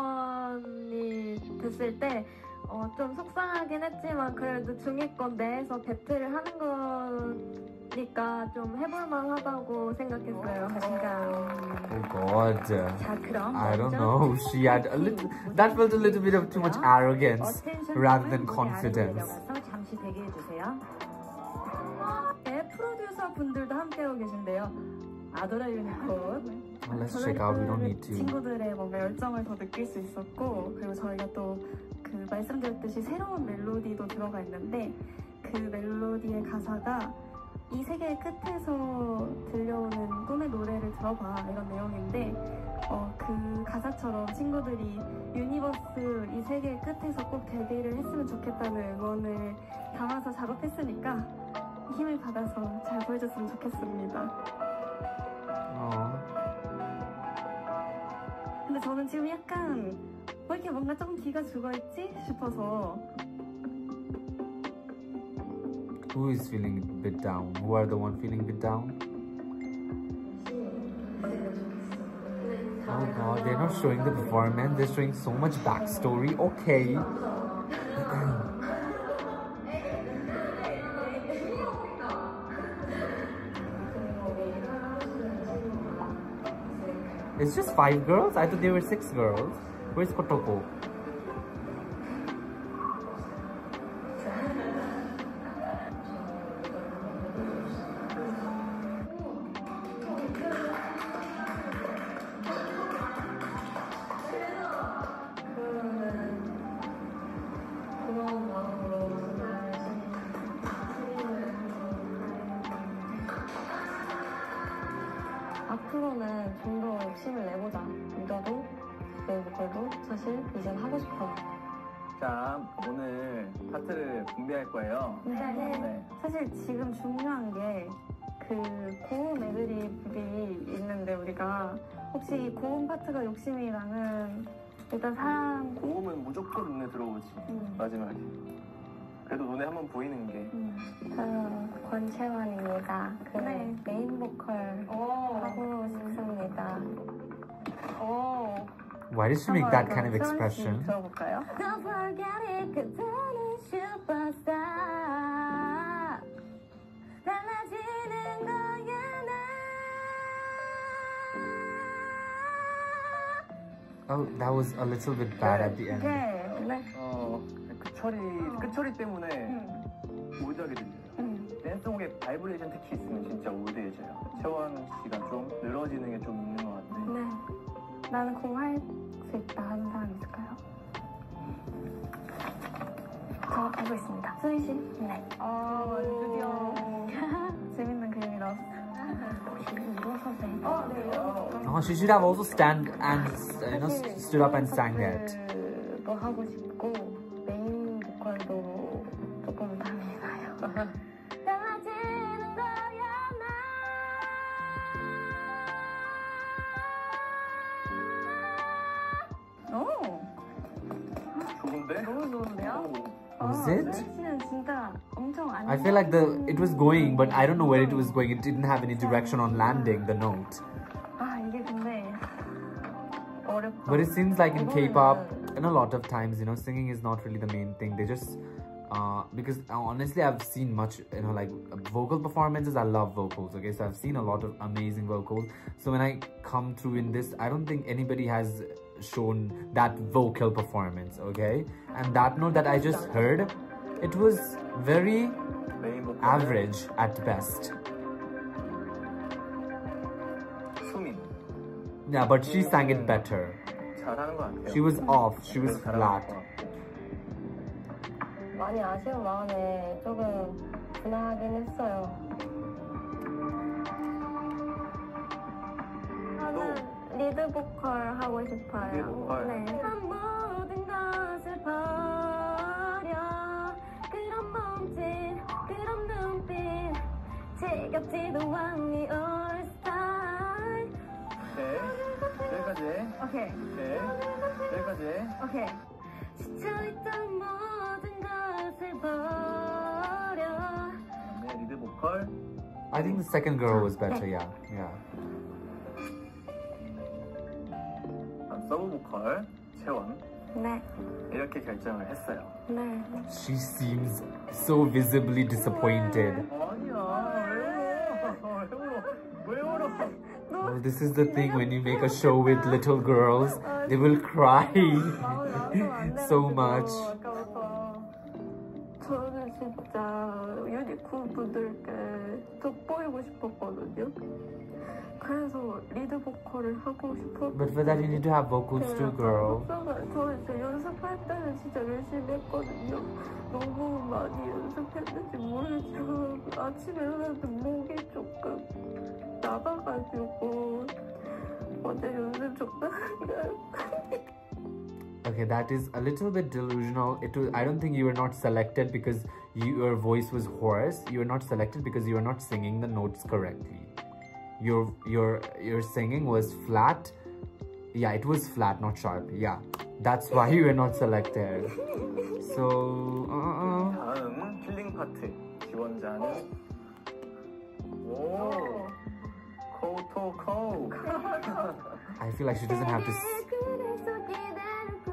Speaker 6: 중위권이 됐을 때 어, 좀 속상하긴 했지만 그래도 중위권 내에서 배틀을 하는 거니까 좀 해볼만 하다고 생각했어요.
Speaker 1: Oh god.
Speaker 4: 자, 그럼
Speaker 1: I don't know. She had a little, that felt a little bit of too much arrogance rather than confidence.
Speaker 4: 잠시 대기해 주세요. 네, 프로듀서 분들도 함께하고 계신데요. 아도라 유니콘.
Speaker 1: Let's check out. We don't need to.
Speaker 6: 친구들의 뭔가 열정을 더 느낄 수 있었고, 그리고 저희가 또 그 말씀드렸듯이 새로운 멜로디도 들어가 있는데 그 멜로디의 가사가 이 세계의 끝에서 들려오는 꿈의 노래를 들어봐 이런 내용인데 어, 그 가사처럼 친구들이 유니버스 이 세계의 끝에서 꼭 데뷔를 했으면 좋겠다는 응원을 담아서 작업했으니까 힘을 받아서 잘 보여줬으면 좋겠습니다.
Speaker 1: Aww.
Speaker 6: 근데 저는 지금 약간 왜 이렇게 뭔가 좀 기가 죽어있지? 싶어서
Speaker 1: Who is feeling a bit down? Who are the one feeling a bit down? Oh god, they're not showing the performance, they're showing so much backstory. Okay. It's just five girls? I thought there were six girls. Where's Kotoko?
Speaker 6: 앞으로는 좀 더 욕심을 내보자. 리더도 웨이보컬도 사실 이젠 하고 싶어요.
Speaker 7: 자, 오늘 파트를 준비할 거예요.
Speaker 6: 네.
Speaker 7: 네.
Speaker 6: 사실 지금 중요한 게 그 고음 애드립이 있는데 우리가 혹시 이 고음 파트가 욕심이 나는 일단 사람
Speaker 8: 고음은 무조건 눈에 들어오지.
Speaker 6: 음.
Speaker 8: 마지막에. 그래도 눈에 한번 보이는 게.
Speaker 6: 음. 저는 권채환입니다. 그
Speaker 5: 네.
Speaker 6: 메인 보컬 하고 싶습니다.
Speaker 5: 오.
Speaker 1: Why did she make that kind of expression?
Speaker 6: 들어볼까요?
Speaker 5: Don't forget it, 그대는 슈퍼스타. 달라지는 거야 나.
Speaker 1: Oh, that was a little bit bad at the end.
Speaker 6: 네. 네.
Speaker 7: 어, 그 처리, 그 처리 때문에
Speaker 6: 음.
Speaker 7: 올드하게 들려요.
Speaker 6: 음.
Speaker 7: 댄스곡에 이렇게 바이브레이션 특히 있으면 진짜 올드해져요. 채원 씨가 좀 늘어지는 게 좀 있는 것 같아요.
Speaker 2: 네. 나는 공할 수 있다 하는 사람 있을까요? 저 알고 있습니다. 수희 씨? 네.
Speaker 5: 아, 드디어.
Speaker 2: 재밌는 그림이 나왔어요. 혹시 누워서 돼? 어, 네.
Speaker 1: Oh, she should have also stand and you know stood up and sang that.
Speaker 2: 도 하고 싶고 메인 보컬도 조금 탐이 나요.
Speaker 6: 떨어지는 거야 나.
Speaker 5: 오,
Speaker 7: 좋은데?
Speaker 2: 너무 좋은데요?
Speaker 1: Was it?
Speaker 2: 씨는 진짜 엄청 안
Speaker 1: I feel like the it was going, but I don't know where it was going. It didn't have any direction on landing the note.
Speaker 2: 아 이게 근데 어렵다.
Speaker 1: But it seems like in K-pop, and a lot of times, you know, singing is not really the main thing. They just, uh, because uh, honestly, I've seen much, you know, like vocal performances. I love vocals. Okay, so I've seen a lot of amazing vocals. So when I come through in this, I don't think anybody has shown that vocal performance. Okay, and that note that I just heard, it was very average at best.
Speaker 7: 수민.
Speaker 1: Yeah, but she sang it better.
Speaker 7: 잘하는 것 같아요.
Speaker 1: She was off. She was flat.
Speaker 2: 많이 아쉬운 마음에 조금 분하긴 했어요. 저는 리드 보컬 하고 싶어요.
Speaker 7: 리드 보컬.
Speaker 2: 네.
Speaker 6: 모든 것을 버려 그런 몸짓 그런 눈빛 지겹지도 않니 all style.
Speaker 7: 네. 여기까지.
Speaker 5: 오케이,
Speaker 7: 네. 여기까지.
Speaker 5: 오케이.
Speaker 6: 지쳐있던 모든 것을 버려.
Speaker 7: 네, 리드 보컬.
Speaker 1: I think the second girl was better. Yeah, yeah.
Speaker 7: 서브 보컬 채원.
Speaker 2: 네.
Speaker 7: 이렇게 결정을 했어요.
Speaker 2: 네.
Speaker 1: She seems so visibly disappointed.
Speaker 7: 아니야. 왜 울어? 왜 울어? 왜 울어?
Speaker 1: Well, this is the thing when you make a show with little girls, they will cry so much.
Speaker 2: 저는 진짜 유니콘 분들께 돋보이고 싶었거든요. 그래서 리드 보컬을 하고 싶었고.
Speaker 1: But for that, you need to have vocals too, girl.
Speaker 2: 저 이제 연습할 때는 진짜 열심히 했거든요. 너무 많이 연습했는지 모르겠지만 아침에 일어날 때 목이 조금 나가가지고 어제 연습 적당히.
Speaker 1: Okay, that is a little bit delusional. It was, I don't think you were not selected because you, your voice was hoarse. You were not selected because you were not singing the notes correctly. Your your your singing was flat. Yeah, it was flat, not sharp. Yeah, that's why you were not selected. So, uh,
Speaker 7: 다음 힐링 파트 지원자는 오 코토코.
Speaker 1: I feel like she doesn't have to. S
Speaker 6: 그래서 기다리고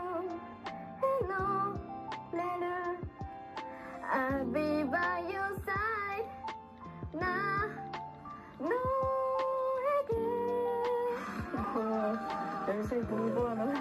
Speaker 6: 노래를 I'll be by your side 나 너에게
Speaker 2: 열심히 공부하는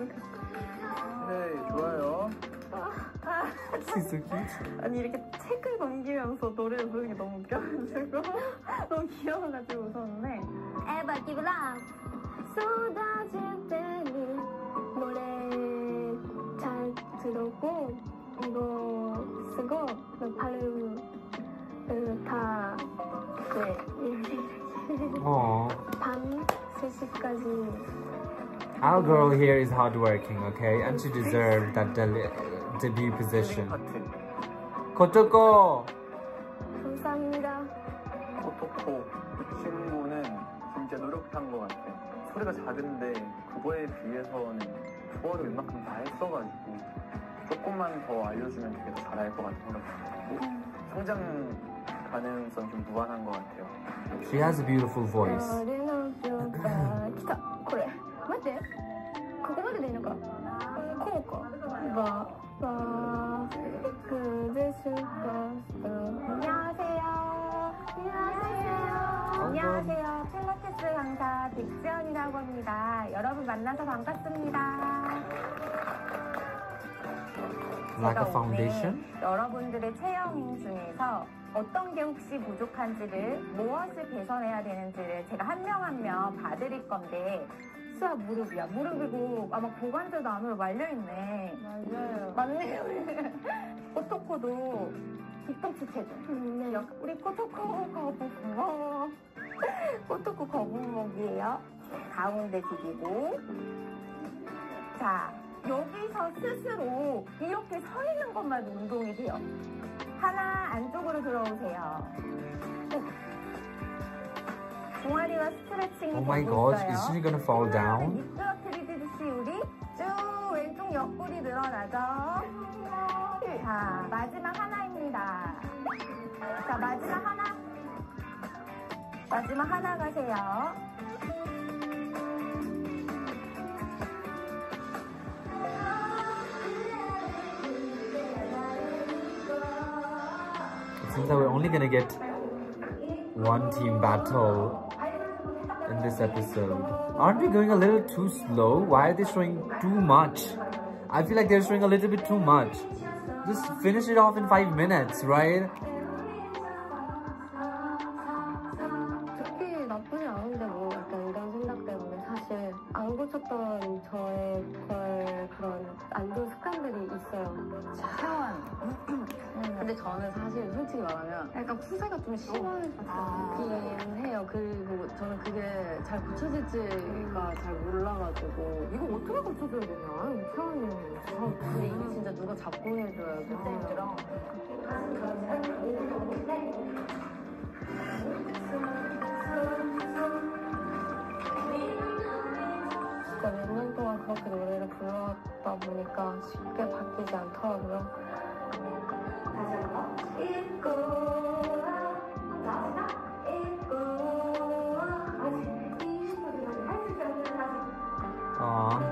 Speaker 7: 네, 좋아요.
Speaker 1: She's so cute.
Speaker 2: 아니 이렇게 책을 넘기면서 노래를 부르는 게 너무 웃겨가지고 너무 귀여워가지고 웃었는데
Speaker 6: Ever give love 쏟아질 때니 노래 잘 들었고 이거 쓰고 그 발음을 다 네,
Speaker 1: Aww.
Speaker 6: 밤 세 시까지
Speaker 1: Our girl here is hardworking, okay, and she deserved that de debut position.
Speaker 7: 파트
Speaker 1: Kotoko.
Speaker 6: 감사합니다.
Speaker 7: 코토코 친구는 진짜 노력한 것 같아. 소리가 작은데 그거에 비해서는 그거를 웬만큼 다 했어가지고 조금만 더 알려주면 되게 더 잘할 것 같은 생각이 들고 성장 가능성 좀 무한한 것 같아요.
Speaker 1: She has a beautiful voice.
Speaker 6: 来たこれ待ってここまででいいのかこうかババ그대 안녕하세요 안녕하세요 안녕하세요 필라테스 강사 빅지연이라고 합니다. 여러분 만나서 반갑습니다.
Speaker 1: Like a
Speaker 6: 제가
Speaker 1: foundation?
Speaker 6: 오늘 여러분들의 체형 중에서
Speaker 5: 어떤 게 혹시 부족한지를 무엇을 개선해야 되는지를 제가 한 명 한 명 봐드릴 건데 수아 무릎이야. 무릎이고 아마 고관절도 안으로 말려있네.
Speaker 6: 맞아요.
Speaker 5: 맞네요. 코토코도 뒤꿈치 체중. 네. 우리 코토코 거북목. 코토코 거북목이에요. 가운데 디디고. 자, 여기서 스스로 이렇게 서 있는 것만 운동이 돼요. 하나 안쪽으로 들어오세요. 종아리와 스트레칭이
Speaker 1: Oh my
Speaker 5: 되고
Speaker 1: gosh,
Speaker 5: 있어요.
Speaker 1: is she gonna fall down?
Speaker 5: 미끄러뜨리듯이 우리 쭉 왼쪽 옆구리 늘어나죠. 자, 마지막 하나입니다. 자, 마지막 하나. 마지막 하나 가세요.
Speaker 1: It seems like we're only gonna get one team battle in this episode. Aren't we going a little too slow? Why are they showing too much? I feel like they're showing a little bit too much. Just finish it off in five minutes, right?
Speaker 6: 듣기 나쁘지 않은데 뭐 약간 이런 생각 때문에 사실 안 고쳤던 저의 걸 그런 안 좋은 습관들이 있어요.
Speaker 5: 태원.
Speaker 6: 근데 저는 사실 솔직히 말하면 약간 푸세가 좀 심하긴 해요. 그리고 저는 그게 잘 고쳐질지가 잘 몰라가지고 이거 어떻게 고쳐줘야 되냐? 태원이 근데 이게 진짜 누가 잡고 해줘야 돼. 힘들어. 진짜 몇 년 동안 그렇게 노래를 불러왔다 보니까 쉽게 바뀌지 않더라고요.
Speaker 1: Aww.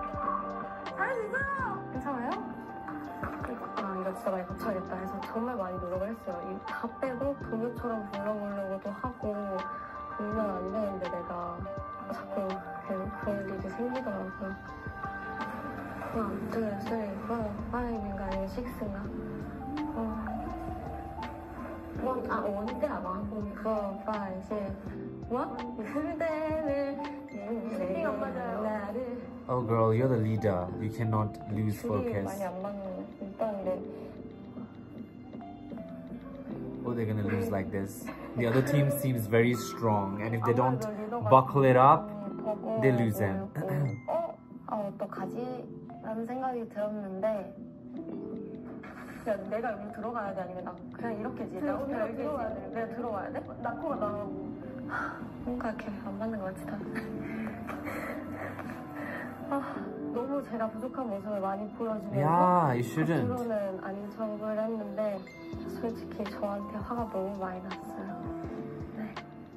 Speaker 6: 괜찮아요? 아 이거 진짜 많이 고쳐야겠다 해서 정말 많이 노력을 했어요. 이다 빼고 동요처럼 불러보려고도 하고 불면 안 되는데 내가 자꾸 그, 그럴 일이 생기더라고요. 하나, 둘, 셋, 넷, 파이브인가 아니면 식스인가? 어. 원, 아, 원인데 아마. 원, 파이브, 식, 원? 그대를 네, 나를
Speaker 1: Oh girl, you're the leader. You cannot lose
Speaker 6: 줄이
Speaker 1: focus.
Speaker 6: 많이 안 맞는 일단 내
Speaker 1: Oh, they're gonna lose like this. The other team seems very strong, and if they don't buckle it up, they lose them.
Speaker 6: 어? 아 어떡하지? 라는 생각이 들었는데 그냥 내가 여기 들어가야 돼? 아니면 나 그냥 이렇게지? 나 내가 들어가야 돼? 내가 들어가야 돼? 나 코가 나가고 뭔가 이렇게 안 맞는 것 같아. 아, 너무 제가 부족한 모습을 많이 보여주면서
Speaker 1: Yeah, you shouldn't.
Speaker 6: 앞으로는 아닌 척을 했는데 솔직히 저한테 화가 너무 많이 났어요. 네.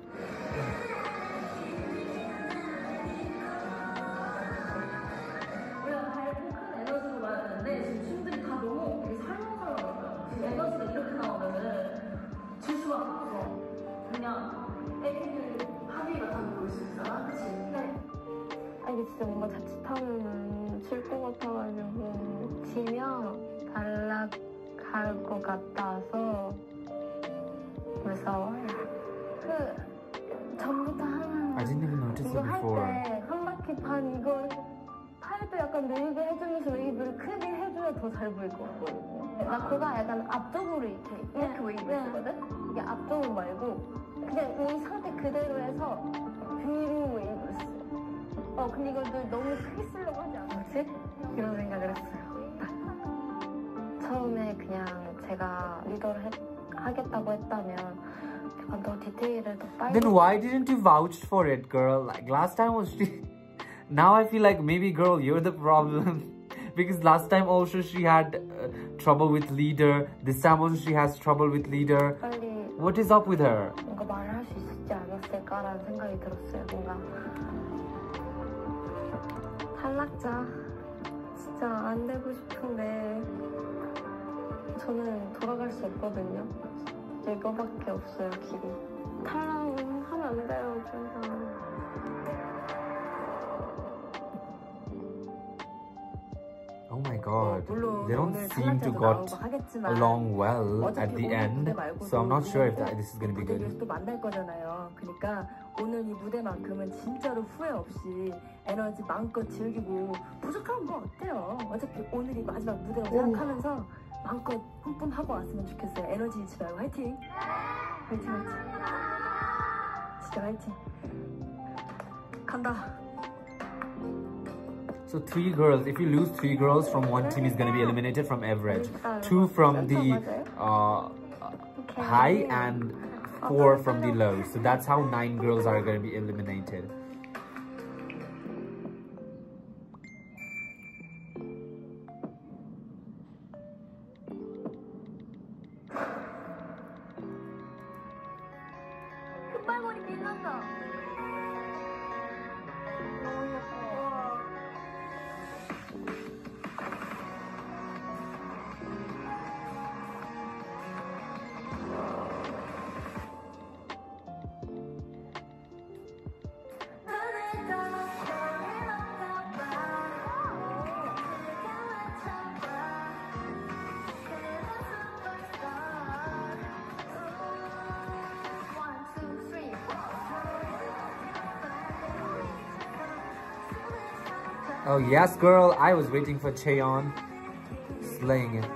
Speaker 4: 우리가 밝은 큰 에너지로 와야 되는데 지금 춤들이 다 너무 되게 살살살하더라고요. 지금 에너지가 이렇게 나오면은 질 수밖에 없어. 그냥 애기들 합의가 다 보일 수 있잖아, 그치? 네.
Speaker 6: 아 이게 진짜 뭔가 자칫하면은 질 것 같아가지고 지면 탈락할 것 같아서 무서워요. 그 전부터 하는
Speaker 1: I didn't even notice
Speaker 6: 이거
Speaker 1: it
Speaker 6: 할
Speaker 1: before.
Speaker 6: 때 한 바퀴 반 이걸 팔도 약간 늘게 해주면서 웨이브를 크게 해줘야 더 잘 보일 것 같거든요. 나 코가 약간 앞쪽으로 이렇게 이렇게 웨이브 쓰거든? 이게 앞쪽으로 말고 그냥 이 상태 그대로 해서 뒤로 웨이브를 써. 어 근데 이걸 너무 크게 쓰려고 하지 않았지? 이런 생각을 했어요. 처음에 그냥 제가 리더를 해, 하겠다고 했다면 약간 더 디테일을 더 빨리
Speaker 1: Then why didn't you vouch for it, girl? Like last time was she... Now I feel like maybe, girl, you're the problem. Because last time also she had uh, trouble with leader. This time also she has trouble with leader.
Speaker 6: 빨리
Speaker 1: What is up with her?
Speaker 6: 뭔가 말을 할 수 있지 않았을까라는 생각이 들었어요. 뭔가 탈락자 진짜 안 되고 싶은데 저는 돌아갈 수 없거든요. 이거밖에 없어요, 길이. 탈락은 하면 안 돼요, 진짜.
Speaker 1: Oh my god. god,
Speaker 6: 물론
Speaker 1: they don't
Speaker 6: 오늘
Speaker 1: seem to
Speaker 6: 탈락자도
Speaker 1: got
Speaker 6: 나오고 하겠지만
Speaker 1: along well at
Speaker 6: 어차피
Speaker 1: the
Speaker 6: 오늘
Speaker 1: end,
Speaker 6: 무대 말고도
Speaker 1: so I'm not sure if
Speaker 6: 우리가
Speaker 1: that, this is going to be
Speaker 6: 무대
Speaker 1: good.
Speaker 6: 위에서 또 만날 거잖아요. 그러니까 오늘 이 무대만큼은 진짜로 후회 없이 에너지 마음껏 즐기고 부족하면 뭐 어때요? 어차피 오늘이 마지막 무대라고 생각하면서 마음껏 뿜뿜하고 왔으면 좋겠어요. 에너지 잃지 말고 화이팅! 화이팅 화이팅! 진짜 화이팅! 간다!
Speaker 1: So three girls, if you lose three girls from one team is going to be eliminated from average. Two from the uh, high and four from the low. So that's how nine girls are going to be eliminated.
Speaker 4: 금발머리 빛난다.
Speaker 1: Oh yes, girl, I was waiting for Cheon, slaying it.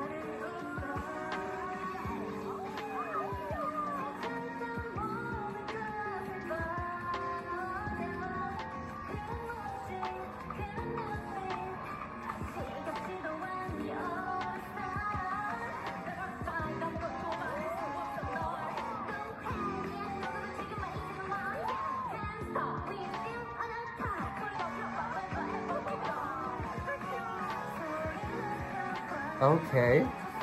Speaker 1: Okay.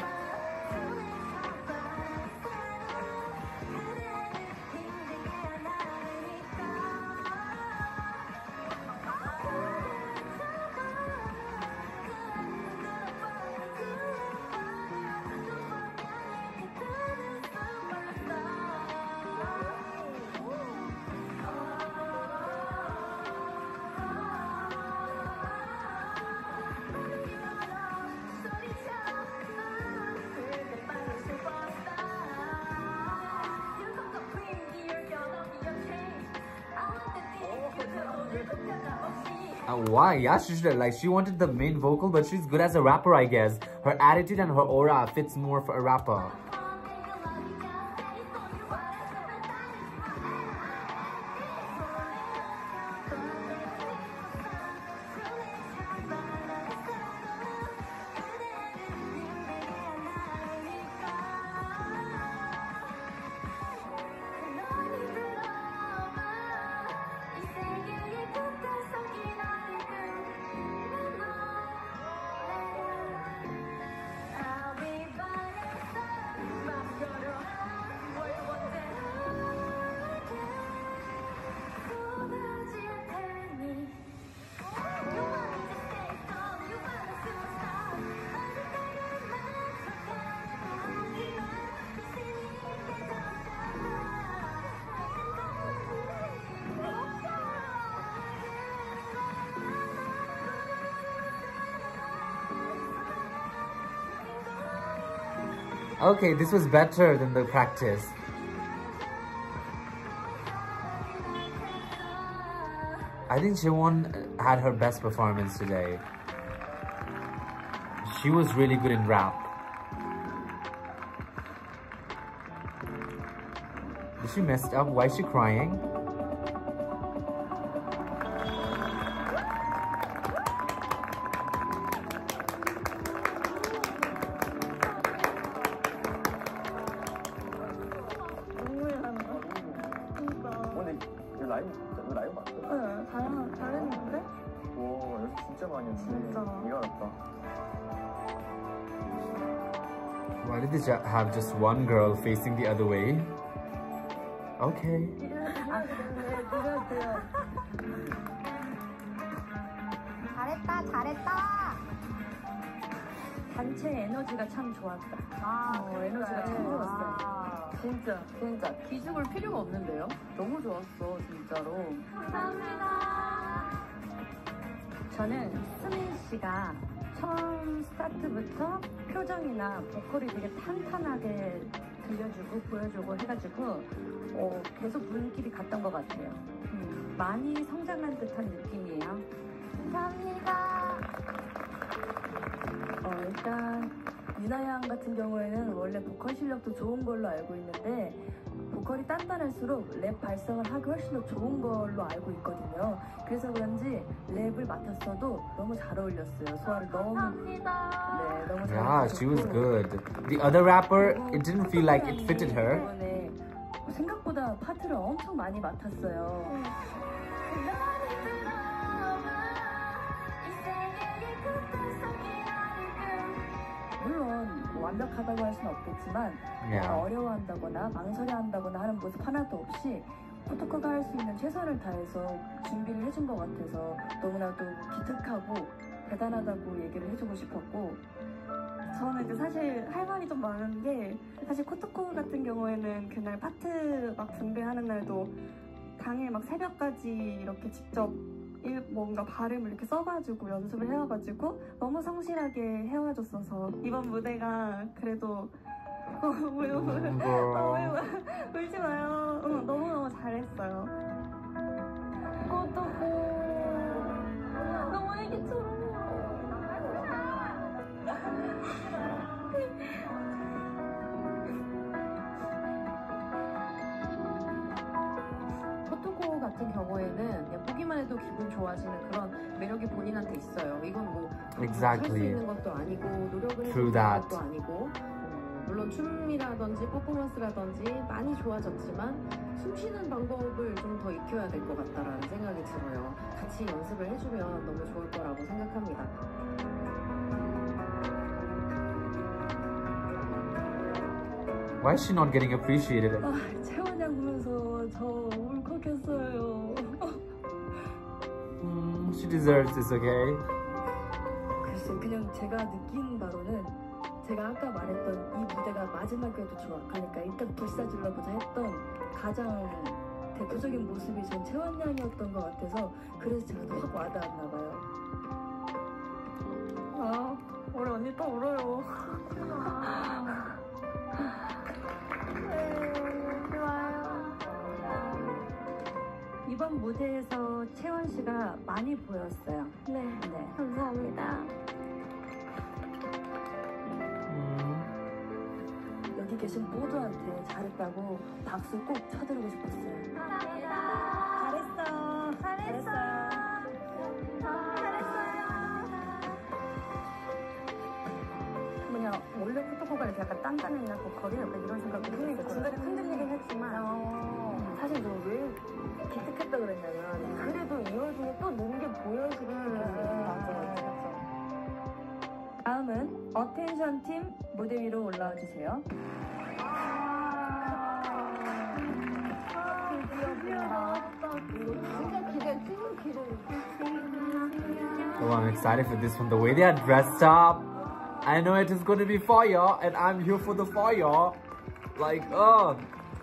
Speaker 1: Uh, why? Yeah, she should, like, she wanted the main vocal, but she's good as a rapper, I guess. Her attitude and her aura fits more for a rapper. Okay, this was better than the practice. I think Siwon had her best performance today. She was really good in rap. Is she messed up? Why is she crying?
Speaker 8: 근데 이 라이브 이거 라이브 맞죠?
Speaker 6: 네, 잘, 잘했는데?
Speaker 8: 와 연습 진짜 많이 했는데
Speaker 6: 진짜.
Speaker 8: 이가 났다.
Speaker 1: Why did they ju- have just one girl facing the other way? Okay.
Speaker 5: 잘했다, 잘했다.
Speaker 6: 단체 에너지가 참 좋았다.
Speaker 5: 아,
Speaker 6: 어, 에너지가 참 좋았어요.
Speaker 5: 아.
Speaker 6: 진짜, 진짜. 기죽을 필요가 없는데요? 너무 좋았어, 진짜로.
Speaker 5: 감사합니다.
Speaker 6: 저는 수민 씨가 처음 스타트부터 표정이나 보컬이 되게 탄탄하게 들려주고 보여주고 해가지고 어, 계속 눈길이 갔던 것 같아요. 음, 많이 성장한 듯한 느낌이에요. 감사합니다. 어, 일단 유나양 같은 경우에는 원래 보컬 실력도 좋은 걸로 알고 있는데 보컬이 단단할수록 랩 발성을 하기 훨씬 더 좋은 걸로 알고 있거든요. 그래서 그런지 랩을 맡았어도 너무 잘 어울렸어요. 소화를 너무 네, 너무 잘
Speaker 1: Yeah, she was good. The other rapper, it didn't feel like it fitted her.
Speaker 6: 이번에 생각보다 파트를 엄청 많이 맡았어요. 물론 완벽하다고 할 수는 없겠지만
Speaker 1: Yeah.
Speaker 6: 어려워한다거나 망설여한다거나 하는 모습 하나도 없이 포토커가 할 수 있는 최선을 다해서 준비를 해준 것 같아서 너무나도 기특하고 대단하다고 얘기를 해주고 싶었고
Speaker 2: 저는 이제 사실 할 말이 좀 많은 게 사실 코토코 같은 경우에는 그날 파트 막 준비하는 날도 당일 막 새벽까지 이렇게 직접 일, 뭔가 발음을 이렇게 써가지고 연습을 해와가지고 너무 성실하게 해와줬어서 이번 무대가 그래도 어, 왜요?
Speaker 1: 음,
Speaker 2: 어, 왜요? 울지 마요. 어, 너무너무 잘했어요. 코토코 너무 애기처럼
Speaker 9: 포토코 같은 경우에는 그냥 보기만 해도 기분 좋아지는 그런 매력이 본인한테 있어요. 이건 뭐
Speaker 1: Exactly.
Speaker 9: 할 수 있는 것도 아니고 노력을
Speaker 1: True
Speaker 9: 해서
Speaker 1: that.
Speaker 9: 것도 아니고 어, 물론 춤이라든지 퍼포먼스라든지 많이 좋아졌지만 숨쉬는 방법을 좀 더 익혀야 될 것 같다라는 생각이 들어요. 같이 연습을 해주면 너무 좋을 거라고 생각합니다.
Speaker 1: Why is she not getting appreciated?
Speaker 2: 아, 채원양 보면서 저 울컥했어요.
Speaker 1: Mm, she deserves this, okay?
Speaker 6: 글쎄 그냥 제가 느낀 바로는 제가 아까 말했던 이 무대가 마지막이어도 좋아 그러니까 일단 불사질러보자 했던 가장 대표적인 모습이 전 채원양이었던 것 같아서 그래서 제가 더 확 와닿았나 봐요.
Speaker 2: 아, 우리 언니 또 울어요.
Speaker 6: 이번 무대에서 채원 씨가 많이 보였어요.
Speaker 2: 네,
Speaker 6: 네.
Speaker 2: 감사합니다.
Speaker 1: Mm.
Speaker 6: 여기 계신 모두한테 잘했다고 박수 꼭 쳐드리고 싶었어요.
Speaker 2: 잘했어. 잘했어.
Speaker 6: 뭐냐 원래 포토코가 이렇게 약간 단단했나 보컬이 약간 이런 생각도 했어요.
Speaker 2: 중간에 흔들리긴 했지만
Speaker 6: 어, 사실 저 왜 기특했다 그랬냐면 그래도 이 와중에 또 는 게 보여지기 때문에 다음은 어텐션 팀 무대 위로 올라와 주세요.
Speaker 1: Oh, I'm excited for this one. The way they are dressed up, I know it is going to be fire, and I'm here for the fire. Like, oh.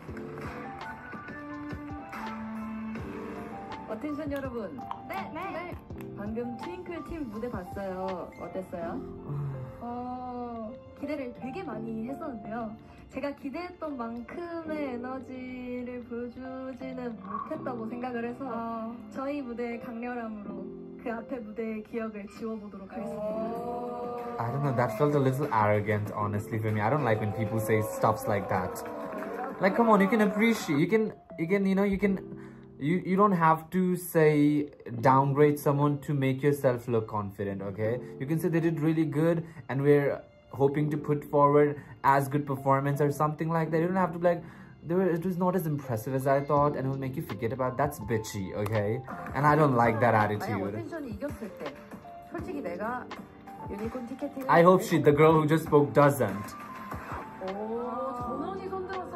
Speaker 6: 어텐션 여러분. 네, 네. 방금 트윙클 팀 무대 봤어요. 어땠어요?
Speaker 2: 어, 기대를 되게 많이 했었는데요. 제가 기대했던 만큼의 에너지를 보여주지는 못했다고 생각을 해서 저희 무대의 강렬함으로 그 앞에 무대의 기억을 지워보도록 하겠습니다.
Speaker 1: I don't know, that felt a little arrogant, honestly, for me. I don't like when people say stuffs like that. Like, come on, you can appreciate, you can, you can, you know, you can, you, you don't have to say, downgrade someone to make yourself look confident, okay? You can say they did really good and we're hoping to put forward as good performance or something like that. You don't have to be like, they were, it was not as impressive as I thought and it will make you forget about, that's bitchy, okay? And I don't like that
Speaker 9: 만약
Speaker 1: attitude.
Speaker 9: 어텐션이 이겼을 때 솔직히 내가 유니콘 티켓팅을
Speaker 1: I hope she, the girl who just spoke, doesn't.
Speaker 9: 오, 전원이 손들었어.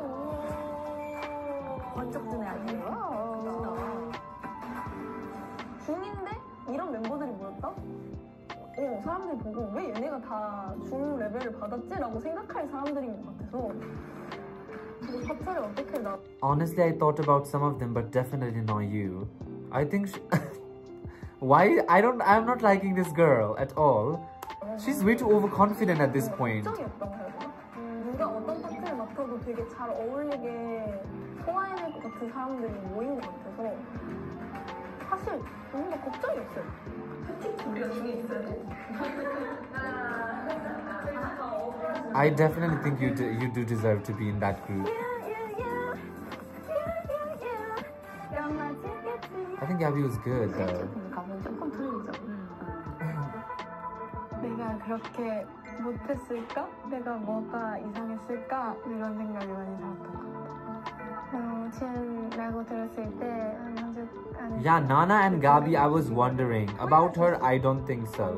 Speaker 6: 번쩍 드네 아니에요?
Speaker 2: 중인데? 이런 멤버들이 모였다? 어, 사람들이 보고 왜 얘네가 다 중 레벨을 받았지? 라고 생각할 사람들인 것 같아서 이거 자체를 어떻게 나
Speaker 1: Honestly, I thought about some of them, but definitely not you. I think she... Why? I don't... I'm not liking this girl at all. She's way too overconfident at this point.
Speaker 2: 걱정이었다고 해야 되나? 누가 어떤 파트를 맡아도 되게 잘 어울리게 소화해낼 것 같은 사람들이 모인 것 같아서 사실 뭔가 걱정이었어요. 우리가 중에 있어야 돼.
Speaker 1: I definitely think you do, you do deserve to be in that group. I think Gabby was good though.
Speaker 5: 가면 조금 틀리죠.
Speaker 2: 내가 그렇게 못했을까? 내가 뭐가 이상했을까? 이런 생각이 많이 들었던 것 같아요. 지은이라고 들었을 때 만족하는.
Speaker 1: Yeah, Nana and Gabi, I was wondering. About her, I don't think so.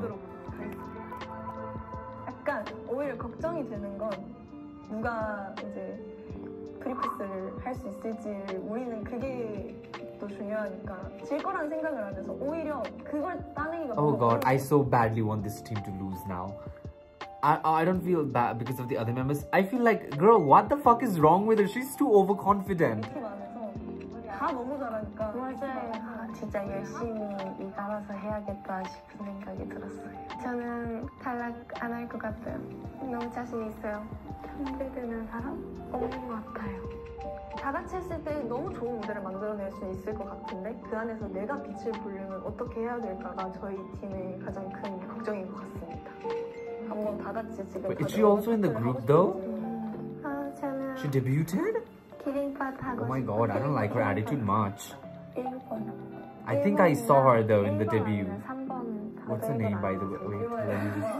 Speaker 2: 약간 오히려 걱정이 되는 건 누가 이제 브리프스를 할 수 있을지 우리는 그게 또 중요하니까 질 거란 생각을 안 해서 오히려 그걸 따내기가
Speaker 1: Oh
Speaker 2: 너무
Speaker 1: god,
Speaker 2: 어려워.
Speaker 1: I so badly want this team to lose now. I I don't feel bad because of the other members. I feel like, girl, what the fuck is wrong with her? She's too overconfident.
Speaker 2: 팀 안에서 다 너무 잘하니까
Speaker 5: 맞아요. 아, 진짜 열심히 이 알아서 해야겠다 싶은 생각이 들었어요.
Speaker 2: 저는 탈락 안 할 것 같아요. 너무 자신 있어요. 상대되는 사람 없는 것 같아요. 다 같이 했을 때 너무 좋은 무대를 만들어낼 수 있을 것 같은데 그 안에서 내가 빛을 보려면 어떻게 해야 될까가 저희 팀의 가장 큰 걱정인 것 같습니다. 한번 다 같이 지금
Speaker 1: But is she also in the group though?
Speaker 2: 아, 저는
Speaker 1: She debuted?
Speaker 2: 기린팟 하고
Speaker 1: Oh my god, I don't like her attitude much.
Speaker 2: 일 번.
Speaker 1: I think I saw her though in the
Speaker 2: 일 번
Speaker 1: debut.
Speaker 2: 아니면 삼 번
Speaker 1: What's her name by the way? Wait, let me just...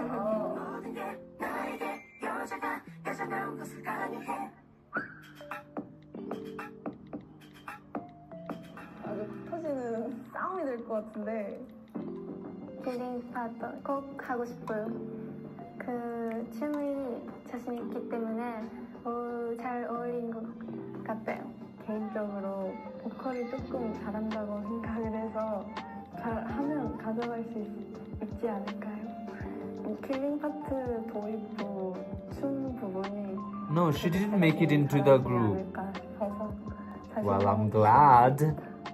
Speaker 2: 아주 터지는 싸움이 될 것 같은데 킬링팟 꼭 하고 싶어요. 그 춤이 자신 있기 때문에 어, 잘 어울린 것 같아요. 개인적으로 보컬이 조금 잘한다고 생각을 해서 잘하면 가져갈 수 있, 있지 않을까요? 킬링 파트 도입부 춤 부분이
Speaker 1: No, she didn't make it into the group.
Speaker 2: 않을까 싶어서
Speaker 1: Well, I'm glad.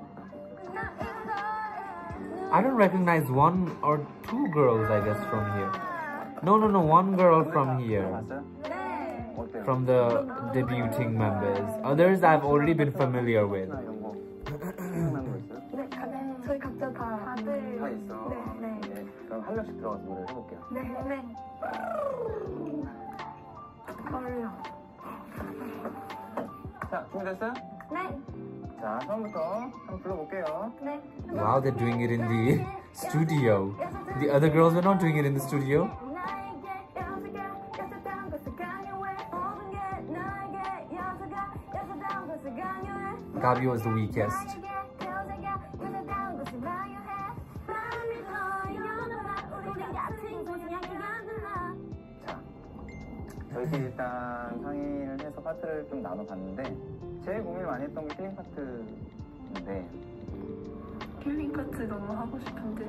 Speaker 1: I don't recognize one or two girls, I guess, from here. No, no, no, one girl from here.
Speaker 7: 어때요?
Speaker 1: From the debuting members. Others I've already been familiar with.
Speaker 7: 이런 거 생각나는 거 있어요?
Speaker 2: 네, 가, 저희 각자 다 다들
Speaker 7: 다 있어.
Speaker 2: 네, 네.
Speaker 7: 네, 그럼 한 명씩 들어가서 노래를 해볼게요.
Speaker 2: 네, 네. 떨려.
Speaker 7: 자, 준비됐어요?
Speaker 2: 네,
Speaker 7: 자, 처음부터 한번 불러볼게요.
Speaker 2: 네.
Speaker 1: Wow, they're doing it in the studio. The other girls were not doing it in the studio. Gabi was the weakest.
Speaker 7: 자, 저희끼리 일단 상의를 해서 파트를 좀 나눠봤는데 제일 고민을 많이 했던 게 킬링 파트인데
Speaker 2: 킬링 파트 너무 하고 싶은데.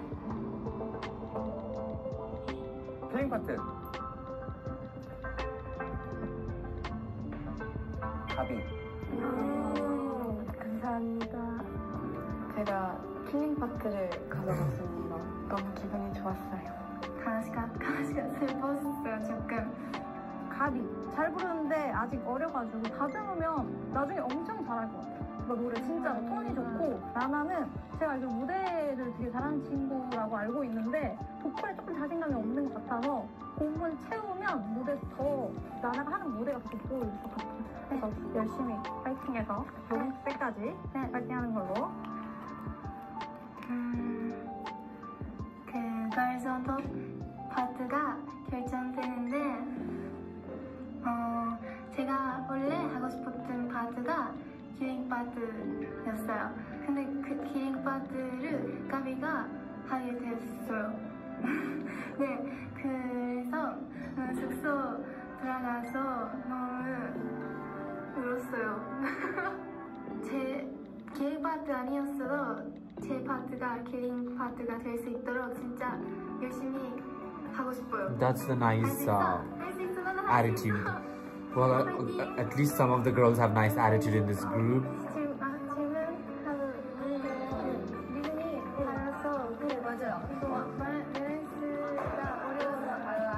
Speaker 7: 킬링 파트 가비
Speaker 2: 음, 감사합니다. 제가 킬링 파트를 가져갔으니 너무 기분이 좋았어요. 가시가 가시가 슬펐어요. 조금 가비 잘 부르는데 아직 어려가지고 다듬으면 나중에 엄청 잘할 것 같아요. 나 노래 진짜 톤이 좋고 나나는 제가 알기로 무대를 되게 잘하는 친구라고 알고 있는데 보컬에 조금 자신감이 없는 것 같아서 곡을 채우면 무대 더 나나가 하는 무대가 더 돋보일 것 같아요. 그래서 열심히 파이팅해서 녹음 때까지 네, 파이팅하는 걸로.
Speaker 10: 음, 그 걸선도 파트가 결정되는데 어, 제가 원래 하고 싶었던 파트가 킬링 파트였어요. 근데 그 킬링 파트를 가비가 하게 됐어요. 네, 그래서 어, 숙소 들어가서 너무 울었어요. 제 킬링 파트 아니었어도 제 파트가 킬링 파트가 될 수 있도록 진짜 열심히 하고 싶어요.
Speaker 1: That's the nice uh,
Speaker 10: 할수 있으면
Speaker 1: attitude. Well, uh, at least some of the girls have nice attitude in this group.
Speaker 2: 지금 아 질문하고 리듬이 달라서 네 맞아요. 또 밸런스가 어려워서 달라.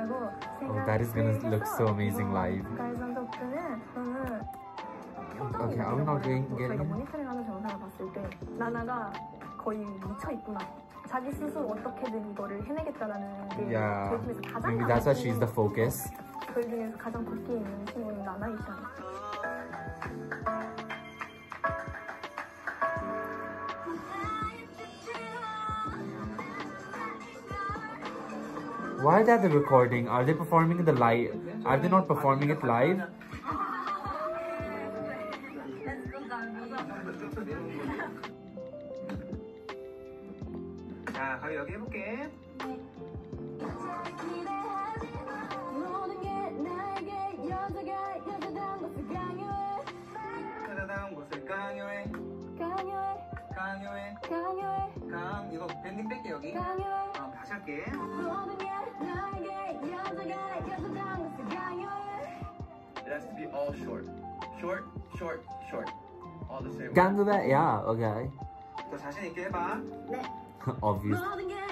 Speaker 1: Oh, that is gonna look so amazing live. Okay, are we not going
Speaker 6: 저희가
Speaker 1: getting?
Speaker 6: 모니터링하는 영상을 봤을 때 나나가 거의 미쳐 있구나. 자기 스스로 어떻게든 이거를 해내겠다라는 게
Speaker 1: Yeah,
Speaker 6: 저희 팀에서 가장
Speaker 1: maybe that's why she's the focus.
Speaker 6: 저희 중에서 가장 덕기 있는 친구는 나나이지 않을까.
Speaker 1: Why are they recording? Are they performing the live? Are they not performing it live?
Speaker 11: 자, 가위 여기 해볼게. 여자다운 것을 강요해. 강요해. 강요해. 강요해. 강 이거 밴딩 뺄게 여기. 강요해. 어, 다시 할게.
Speaker 7: It has to be all short. Short, short, short. All the same.
Speaker 1: Ganguba, yeah, okay.
Speaker 11: 더 자신 있게 해봐. 네.
Speaker 1: Obvious.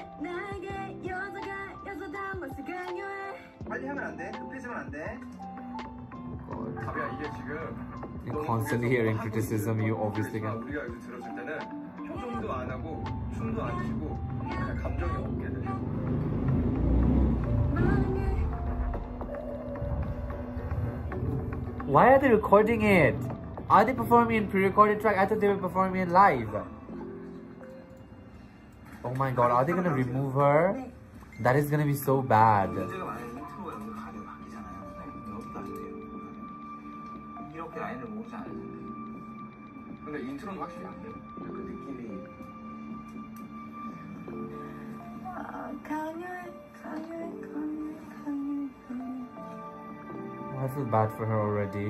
Speaker 11: 빨리 하면 안 돼. 급해지면 안 돼.
Speaker 7: 가비야 이게 지금
Speaker 1: You're constantly hearing criticism, you obviously can.
Speaker 7: 우리가 이거 들었을 때는 표정도 안 하고 춤도 안 추고 그냥 감정이 없게 들려.
Speaker 1: Why are they recording it? Are they performing in pre-recorded track? I thought they were performing it live. Oh my god, are they gonna remove her? That is gonna be so bad.
Speaker 11: 문제가 많은 인트로가 여기 가게 바뀌잖아요. 여기가 안 돼요. 이렇게 라인을 모으지 않아요.
Speaker 7: 근데 인트로는 확실히 안 돼. 그 느낌이.
Speaker 10: 강요해, 강요해, 강요해, 강요해, 강요해.
Speaker 1: I feel bad for her already.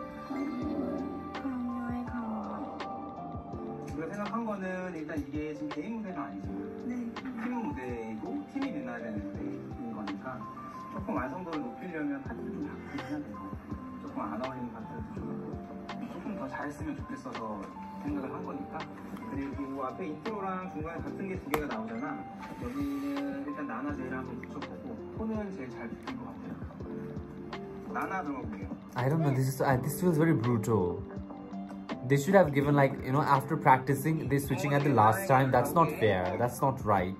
Speaker 10: 강요해, 강요해.
Speaker 11: 우리가 생각한 거는 일단 이게 지금 개인 무대가 아니잖아요.
Speaker 10: 네.
Speaker 11: 팀 무대이고 팀이 빛나야 되는 무대인 거니까 조금 완성도를 높이려면 파트를 좀 바꾸긴 해야 돼요. 조금 안 어울리는 파트도 좀 조금 더 잘했으면 좋겠어서 생각을 한 거니까. 그리고 앞에 인트로랑 중간에 같은 게 두 개가 나오잖아. 여기는 일단 나나 제일 한번 붙여보고 톤은 제일 잘 붙인 것 같아요. 나나 들어볼게요.
Speaker 1: I don't know, this is uh, this feels very brutal. They should have given, like, you know, after practicing, they switching at the last time. That's not fair. That's not right.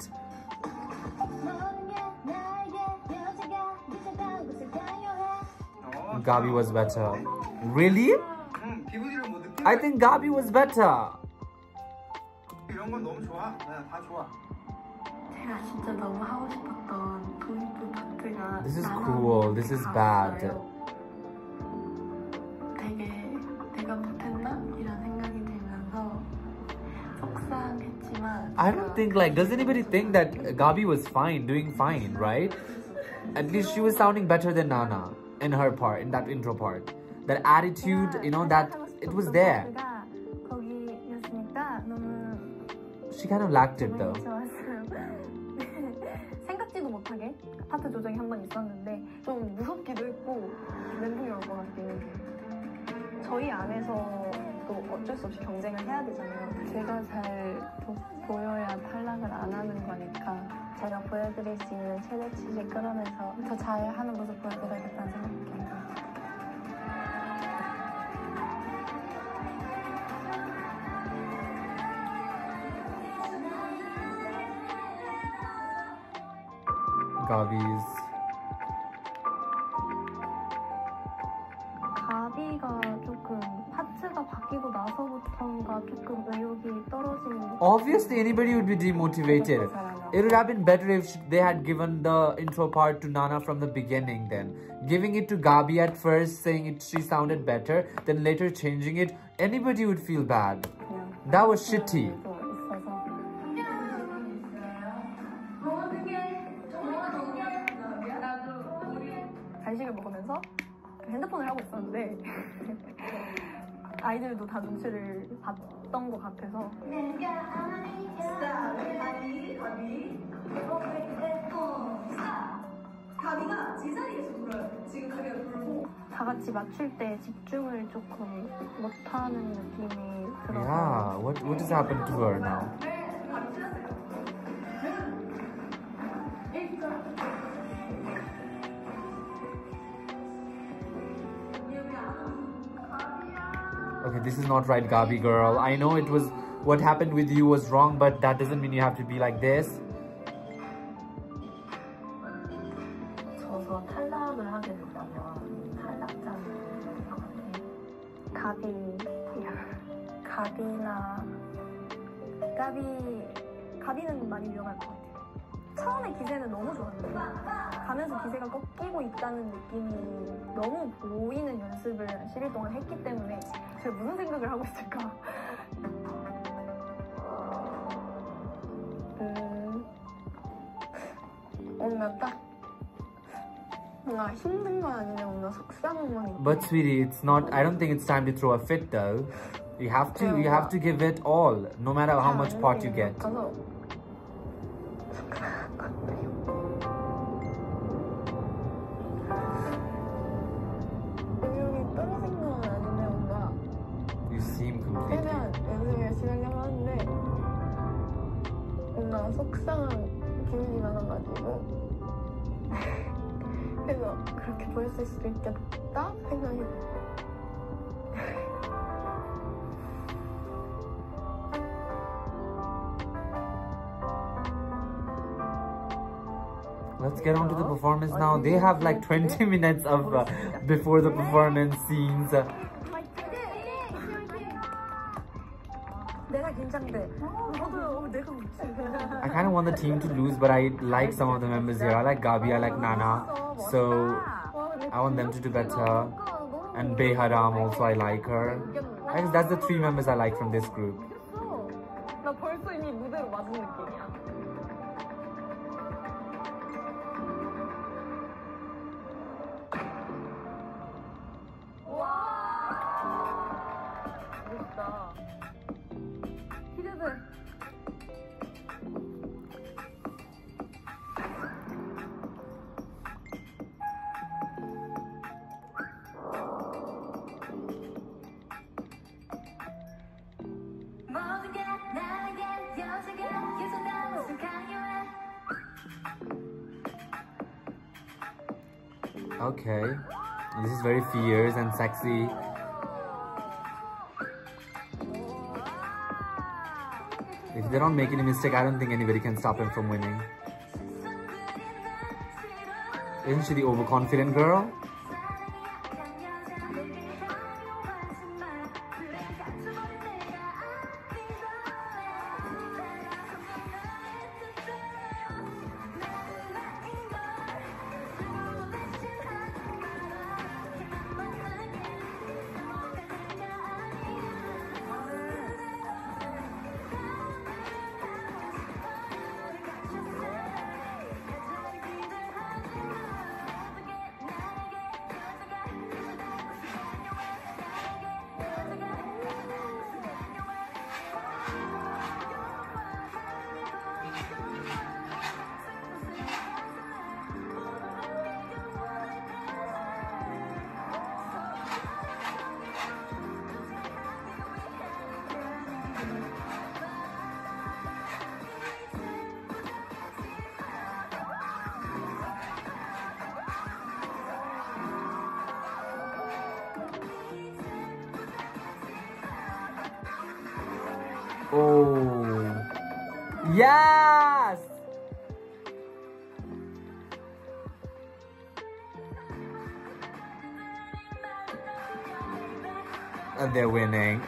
Speaker 1: Gabi was better. Really? I think Gabi was better.
Speaker 11: 이런 건 너무 좋아. 그냥 다 좋아.
Speaker 10: 제가 진짜 너무 하고 싶었던 도입부 파트가
Speaker 1: This is cruel. This is bad.
Speaker 10: 되게 내가 못했나? 이런 생각이 들면서 속상했지만
Speaker 1: I don't think, like, does anybody think that Gabi was fine, doing fine, right? At least she was sounding better than Nana in her part, in that intro part. That attitude, you know, that it was there. She kind of lacked it though.
Speaker 6: 생각지도 못하게 파트 조정이 한 번 있었는데 좀 무섭기도 했고 멘붕이 올 것 같긴 해요. 저희 안에서도 어쩔 수 없이 경쟁을 해야 되잖아요.
Speaker 5: 제가 잘 보, 보여야 탈락을 안 하는 거니까
Speaker 6: 제가 보여드릴 수 있는 최대치를 끌어내서
Speaker 5: 더 잘하는 모습 보여드려야겠다는 생각이 들어요.
Speaker 1: Gabi's.
Speaker 6: 가비가 조금 파트가 바뀌고 나서부터인가 조금 의욕이 떨어지는.
Speaker 1: Obviously, anybody would be demotivated. It would have been better if they had given the intro part to Nana from the beginning. Then giving it to Gabi at first, saying it she sounded better, then later changing it. Anybody would feel bad. That was shitty.
Speaker 6: 간식을 먹으면서 핸드폰을 하고 있었는데 아이들도 다 눈치를 봤던 것 같아서
Speaker 4: 가비가 제자리에서 불어요. 지금 가비가 불고
Speaker 6: 다 같이 맞출 때 집중을 조금 못하는 느낌이 들어서
Speaker 1: Yeah, what what has happened to her now? Okay, this is not right, Gabi girl. I know it was, what happened with you was wrong, but that doesn't mean you have to be like this.
Speaker 6: 저서 탈락을 하게 된다면 탈락자는 될 것 같아요. 가비, 가비나 가비, 가비는 많이 위험할 것 같아요. 처음에 기세는 너무 좋았는데 가면서 기세가 꺾이고 있다는 느낌이 너무 보이는 연습을 십 일 동안 했기 때문에 제가 무슨 생각을 하고 있을까? 음, 뭔가 딱 뭔가 힘든 건 아니면 뭔가 속상한 있고.
Speaker 1: But sweetie, it's not. I don't think it's time to throw a fit though. You have to. You have to give it all, no matter how much pot you get. You seem completely.
Speaker 2: 최대한 연습 열심히 하려고 하는데 뭔가 속상한 기분이 많아가지고 그래서 그렇게 보였을 수도 있겠다 생각이.
Speaker 1: Let's get on to the performance now. They have like twenty minutes of uh, before the performance scenes. Uh, I kind of want the team to lose, but I like some of the members here. I like Gabi, I like Nana, so I want them to do better. And Beharam also, I like her. I guess that's the three members I like from this group.
Speaker 2: 나 벌써 이미 무대로 맞은 느낌이야. 멋있다. 기대돼.
Speaker 1: Okay, this is very fierce and sexy. If they don't make any mistake, I don't think anybody can stop him from winning. Isn't she the overconfident girl? Oh, yes! And they're winning.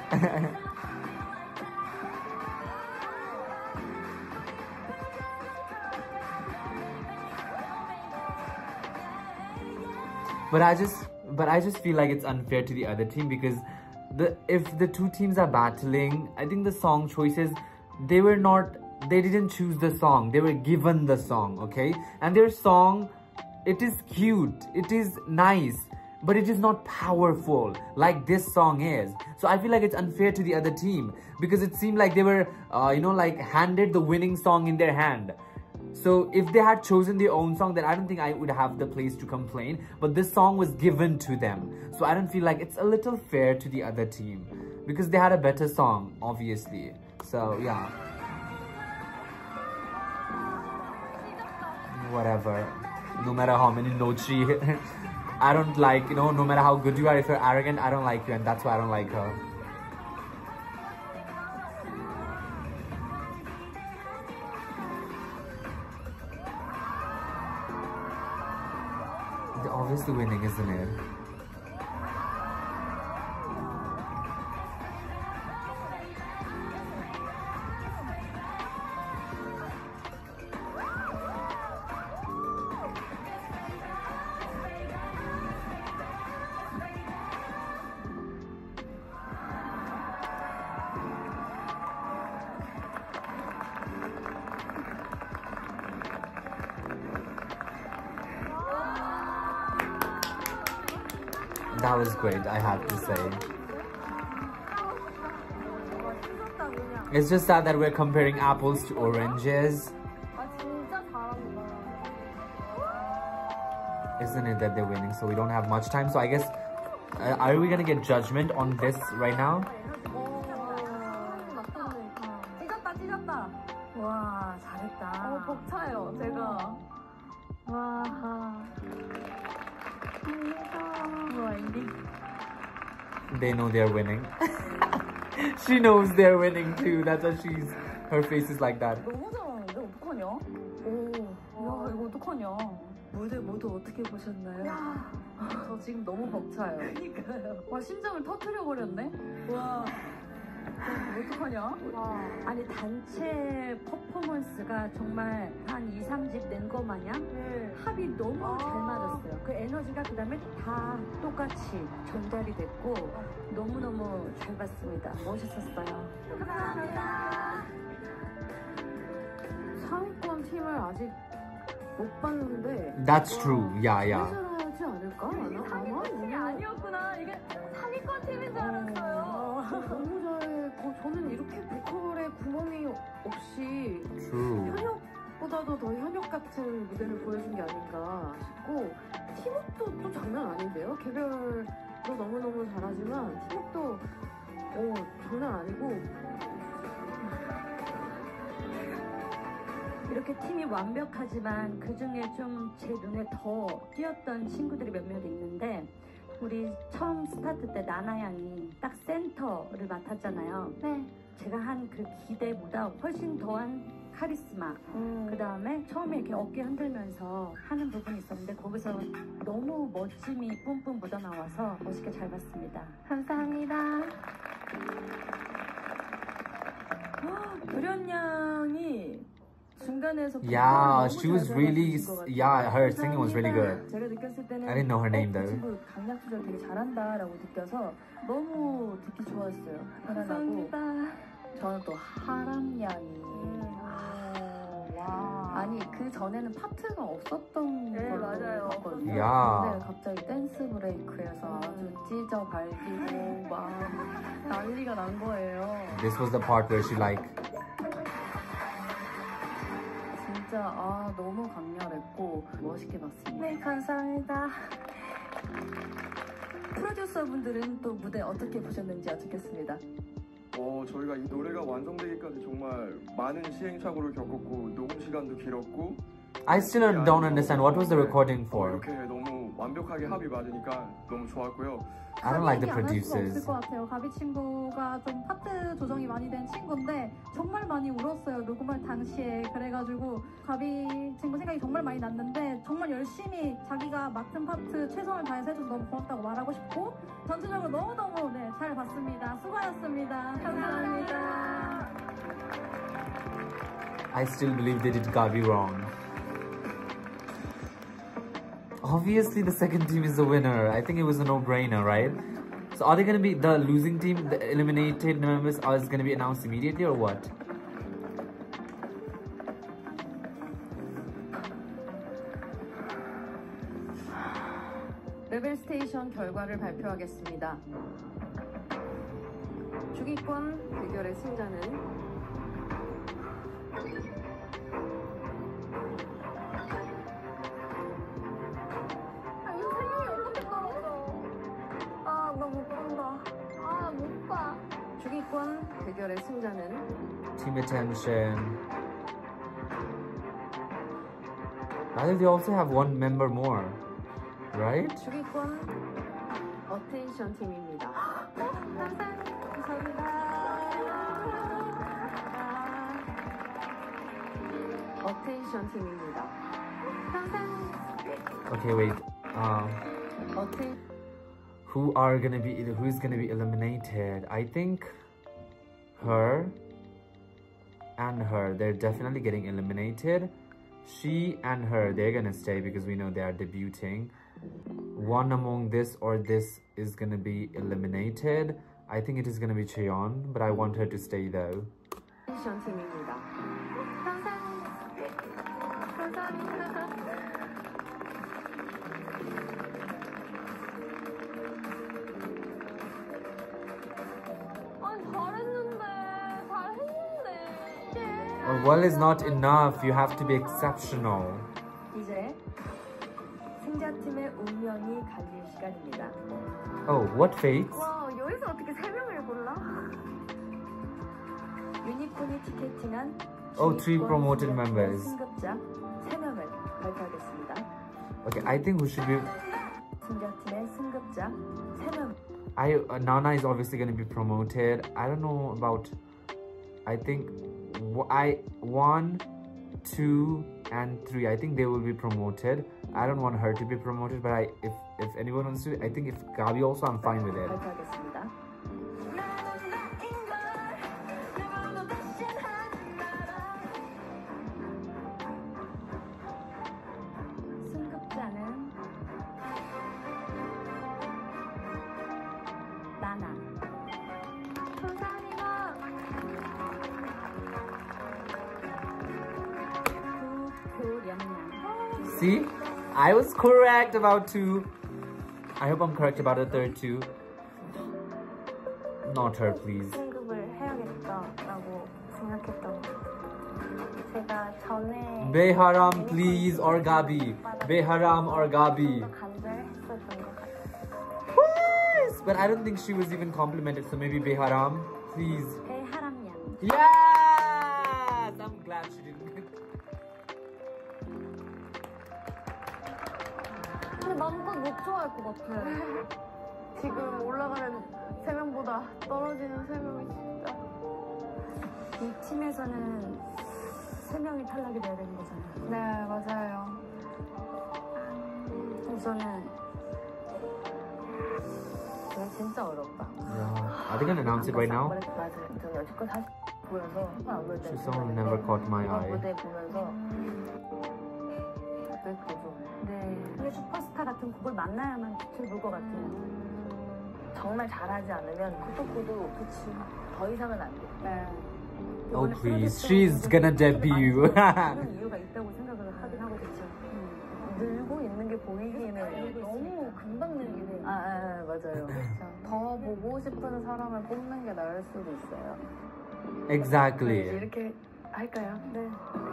Speaker 1: But I just, but I just feel like it's unfair to the other team because the if the two teams are battling, I think the song choices, they were not, they didn't choose the song, they were given the song, okay? And their song, it is cute, it is nice, but it is not powerful like this song is. So I feel like it's unfair to the other team because it seemed like they were, uh, you know, like handed the winning song in their hand. So if they had chosen their own song, then I don't think I would have the place to complain. But this song was given to them. So I don't feel like it's a little fair to the other team. Because they had a better song, obviously. So, yeah. Whatever. No matter how many nochi. I don't like, you know, no matter how good you are, if you're arrogant, I don't like you. And that's why I don't like her. obviously winning, isn't it? That was great, I have to say. It's just sad that we're comparing apples to oranges. Isn't it that they're winning, so we don't have much time. So I guess, uh, are we gonna get judgment on this right now?
Speaker 5: 찢었다 찢었다. 와 잘했다. 어 벅차요 제가. 와.
Speaker 1: They know they're winning. She knows they're winning too. That's why she's, her face is like that.
Speaker 5: 너무 잘하는데 어떡하냐? 오, 야 이거 어떡하냐? 무대 모두 어떻게 보셨나요? 야, 저 지금 너무 벅차요. 그러니까요. 와 심장을 터트려 버렸네. 와. 어떡하냐? 와. 아니 단체 퍼포먼스가 정말 한 이, 삼 집 낸 거 마냥 네. 합이 너무 아. 잘 맞았어요. 그 에너지가 그 다음에 다 똑같이 전달이 됐고 너무너무 잘 봤습니다. 멋있었어요. 감사합니다.
Speaker 9: 상위권 팀을 아직 못 봤는데
Speaker 1: That's true. Yeah, yeah.
Speaker 9: 괜찮아하지 않을까?
Speaker 5: 상위권 팀이 아니었구나. 이게 상위권 팀인 줄 알았어요.
Speaker 9: 너무 잘했고 저는 이렇게 보컬에 구멍이 없이
Speaker 1: True.
Speaker 9: 현역보다도 더 현역 같은 무대를 보여준 게 아닌가 싶고 팀워크도 또 장난 아닌데요? 개별도 너무너무 잘하지만 팀워크도 어, 장난 아니고
Speaker 5: 이렇게 팀이 완벽하지만 그 중에 좀 제 눈에 더 띄었던 친구들이 몇몇 있는데 우리 처음 스타트 때 나나 양이 딱 센터를 맡았잖아요. 네. 제가 한 그 기대보다 훨씬 더한 카리스마. 음. 그 다음에 처음에 이렇게 어깨 흔들면서 하는 부분이 있었는데 거기서 너무 멋짐이 뿜뿜 묻어나와서 멋있게 잘 봤습니다. 감사합니다.
Speaker 9: 도련 양이 중간에서
Speaker 1: Yeah, she was really, yeah, her singing was really good.
Speaker 9: 제가 느꼈을 때는
Speaker 1: I didn't know her name though.
Speaker 9: 친구 강약 조절 되게 잘한다라고 느껴서 너무 듣기 좋았어요.
Speaker 5: 감사합니다.
Speaker 9: 저는 또 하람 양이 와. 아니 그 전에는 파트가 없었던
Speaker 5: 네,
Speaker 9: 걸로
Speaker 5: 맞아요.
Speaker 9: 봤거든요.
Speaker 1: 야.
Speaker 9: 근데 갑자기 댄스 브레이크에서 아주 찢어 발기고 막 난리가 난 거예요.
Speaker 1: This was the part where she like
Speaker 9: 진짜 아 너무 강렬했고 멋있게 봤습니다.
Speaker 5: 네, 감사합니다. 프로듀서분들은 또 무대 어떻게 보셨는지 여쭙겠습니다.
Speaker 8: 어, 저희가 이 노래가 완성되기까지 정말 많은 시행착오를 겪었고 녹음 시간도 길었고
Speaker 1: I still don't understand what was the recording for.
Speaker 8: 이렇게 너무 완벽하게 합이 맞으니까 너무 좋았고요.
Speaker 1: I don't like the
Speaker 5: 얘기 안 할 수가
Speaker 1: producers.
Speaker 5: 없을 것 같아요. 가비 친구가 좀 파트 조정이 많이 된 친구인데 정말 많이 울었어요. 녹음할 당시에. 그래가지고 가비 친구 생각이 정말 많이 났는데 정말 열심히 자기가 맡은 파트 최선을 다해서 해줘서 너무 고맙다고 말하고 싶고 전체적으로 너무너무 네, 잘 봤습니다. 수고하셨습니다. 감사합니다.
Speaker 1: I still believe they did Gabi wrong. Obviously, the second team is the winner. I think it was a no-brainer, right? So, are they going to be the losing team, the eliminated members, are going to be announced immediately or what?
Speaker 9: 레벨 스테이션 결과를 발표하겠습니다. 주기권 대결의 승자는 주기권 대결의 승자는
Speaker 1: Team attention. I think they also have one member more, right?
Speaker 9: 주기권 어텐션 팀입니다.
Speaker 5: 감사합니다.
Speaker 9: 어텐션 팀입니다.
Speaker 5: 감사합니다.
Speaker 1: Okay, wait. Um,
Speaker 6: 어떻게
Speaker 1: who are gonna be who's gonna be eliminated? I think her and her. They're definitely getting eliminated. She and her, they're gonna stay because we know they are debuting. One among this or this is gonna be eliminated. I think it is gonna be Cheon, but I want her to stay though.
Speaker 6: 팀입니다.
Speaker 1: Well, well is not enough. You have to be exceptional.
Speaker 6: 이제 승자팀의 운명이 갈릴 시간입니다.
Speaker 1: Oh, what fates?
Speaker 10: 와, 여기서 어떻게 세 명을 골라?
Speaker 6: 유니콘이 티켓팅한
Speaker 1: Oh, three promoted members.
Speaker 6: 승급자 세 명을 발표하겠습니다.
Speaker 1: Okay, I think who should be...
Speaker 6: 승자팀의 승급자 세 명.
Speaker 1: I uh, Nana is obviously going to be promoted. I don't know about... I think... I one, two, and three. I think they will be promoted. I don't want her to be promoted, but I if if anyone wants to, I think if Gabi also, I'm fine with it.
Speaker 6: 발표하겠습니다. 승급자는 나나.
Speaker 1: See, I was correct about two. I hope I'm correct about the third too. Not her, please.
Speaker 10: 승급을 해야겠다라고 생각했던 제가 전에
Speaker 1: Beharam, please, or Gabi. Beharam or Gabi.
Speaker 10: 간절했었던 것 같아요.
Speaker 1: Please! But I don't think she was even complimented, so maybe Beharam, please.
Speaker 10: 배하람 양.
Speaker 1: Yes! I'm glad she didn't.
Speaker 2: 근데 마음껏 못 좋아할 것 같아. 지금 올라가는 세 명보다 떨어지는 세 명이 진짜.
Speaker 6: 이 팀에서는 세 명이 탈락이 돼야 되는 거잖아요.
Speaker 2: 네, 맞아요.
Speaker 6: 우선은 이거 진짜 어렵다.
Speaker 1: Yeah. Are they gonna announce it right now?
Speaker 6: 맞아요. 저 여지껏 사실 보면서 안 볼 때.
Speaker 1: She someone never caught my
Speaker 6: 이번
Speaker 1: eye.
Speaker 6: 무대 보면서 늘 보죠. 네. 근데 슈퍼스타 같은 곡을 만나야만 빛을 볼 것 같아요. 정말 잘하지 않으면 쿠토코도 그치 더 이상은 안 돼. 네.
Speaker 1: Oh please, she's gonna debut.
Speaker 6: 그런 이유가 있다고 생각을 하긴 하거든요. 늘고 있는 게 보이기는 너무 금방 늘긴 해요. 아, 아, 맞아요.
Speaker 2: 더 보고 싶은 사람을 뽑는 게 나을 수도 있어요.
Speaker 1: Exactly.
Speaker 2: 이렇게 할까요? 네.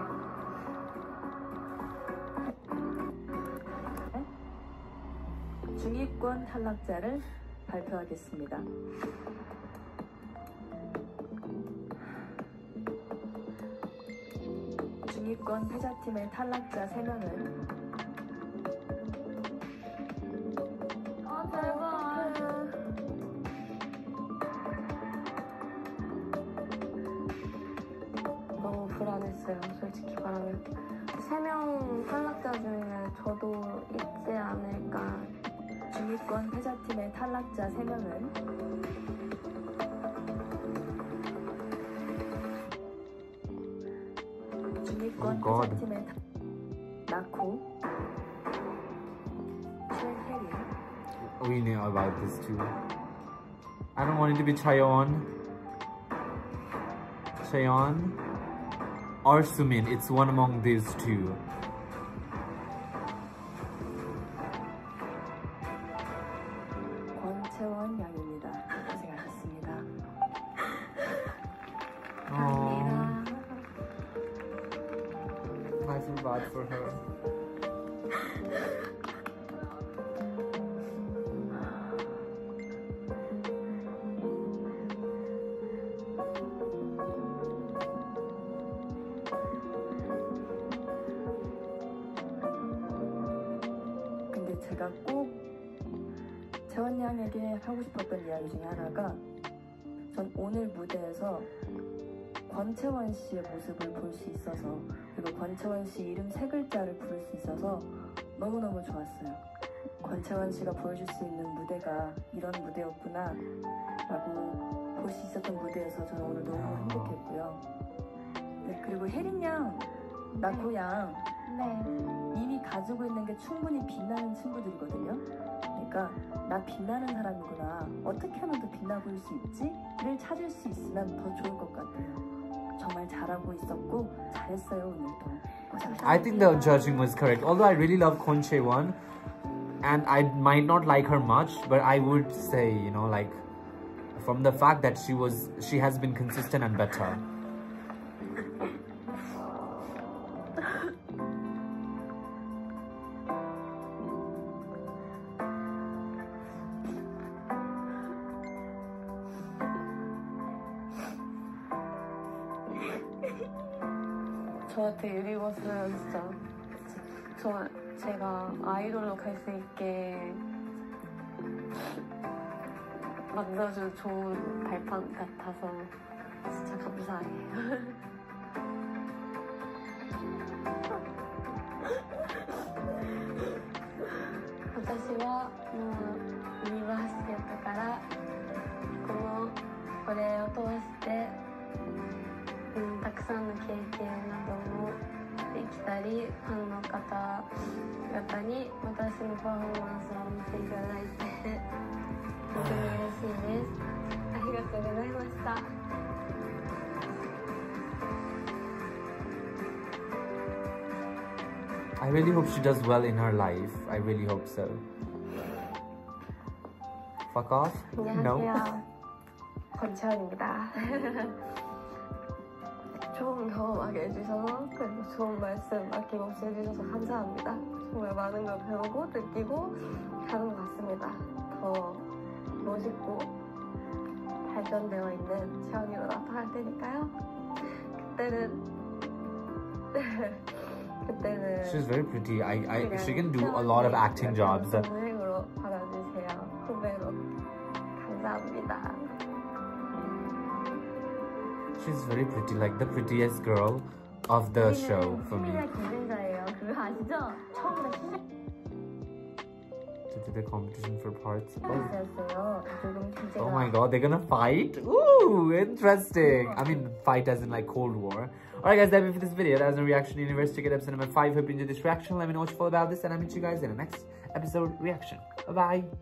Speaker 6: 중위권 탈락자를 발표하겠습니다. 중위권 패자팀의 탈락자 세 명은
Speaker 2: 아, 제발.
Speaker 10: 너무 불안했어요, 솔직히 말하면. 세 명 탈락자 중에 저도 있지 않을까.
Speaker 6: 중위권 패자팀의 탈락자 세 명은 중위권
Speaker 1: Oh, God.
Speaker 6: 패자팀의 타... 나코, 최혜리.
Speaker 1: We know about this too. I don't want it to be Chayon. Chayon or Sumin. It's one among these two.
Speaker 6: 권채원 양입니다. 고생하셨습니다.
Speaker 1: Oh, I feel bad for her.
Speaker 6: 근데 제가 꼭 채원 양에게 하고 싶었던 이야기 중에 하나가 전 오늘 무대에서 권채원 씨의 모습을 볼 수 있어서 그리고 권채원 씨 이름 세 글자를 부를 수 있어서 너무너무 좋았어요. 권채원 씨가 보여줄 수 있는 무대가 이런 무대였구나 라고 볼 수 있었던 무대여서 저는 오늘 너무 행복했고요. 네, 그리고 혜린 양, 나코 양
Speaker 10: 네.
Speaker 6: 이미 가지고 있는 게 충분히 빛나는 친구들이거든요. 그러니까 나 빛나는 사람이구나, 어떻게 하면 더 빛나 보일 수 있지?를 찾을 수 있으면 더 좋을 것 같아요. 정말 잘하고 있었고 잘했어요 오늘도.
Speaker 1: I think the judging was correct. Although I really love Kwon Chae-won, and I might not like her much, but I would say, you know, like from the fact that she was, she has been consistent and better.
Speaker 2: 저한테 유니버스는 진짜 저 제가 아이돌로 갈 수 있게 만들어준 좋은 발판 같아서 진짜 감사해요. 私はもうユニバーシティだったからこのこれを通してうん、たくさんの経験などもできたり、ファンの方々に私のパフォーマンスを見ていただいて本当に嬉しいです。ありがとうございました。
Speaker 1: I really hope she does well in her life. I really hope so. Fuck off? No.
Speaker 2: 안녕하세요. 권채원입니다. 좋은 경험하게 해주셔서 그리고 좋은 말씀 아낌없이 해주셔서 감사합니다. 정말 많은 걸 배우고 느끼고 가는 것 같습니다. 더 멋있고 발전되어 있는 채원이로 나타날 테니까요. 그때는 그때는
Speaker 1: She's very pretty. I, I, she can do a lot of acting jobs.
Speaker 2: 동생으로 받아주세요. 후배로 감사합니다.
Speaker 1: She's very pretty, like the prettiest girl of the show for me.
Speaker 6: 경쟁자예요. 그거 아시죠? 처음부터 시작.
Speaker 1: To do the competition for parts. Oh.
Speaker 6: 시작했어요. 조금 기제가.
Speaker 1: Oh my god, they're gonna fight? Ooh, interesting. I mean, fight as in like Cold War. Alright guys, that's it for this video. That was a reaction universe ticket episode number five. Hope you enjoyed this reaction. Let me know what you feel about this, and I'll meet you guys in the next episode reaction. Bye bye.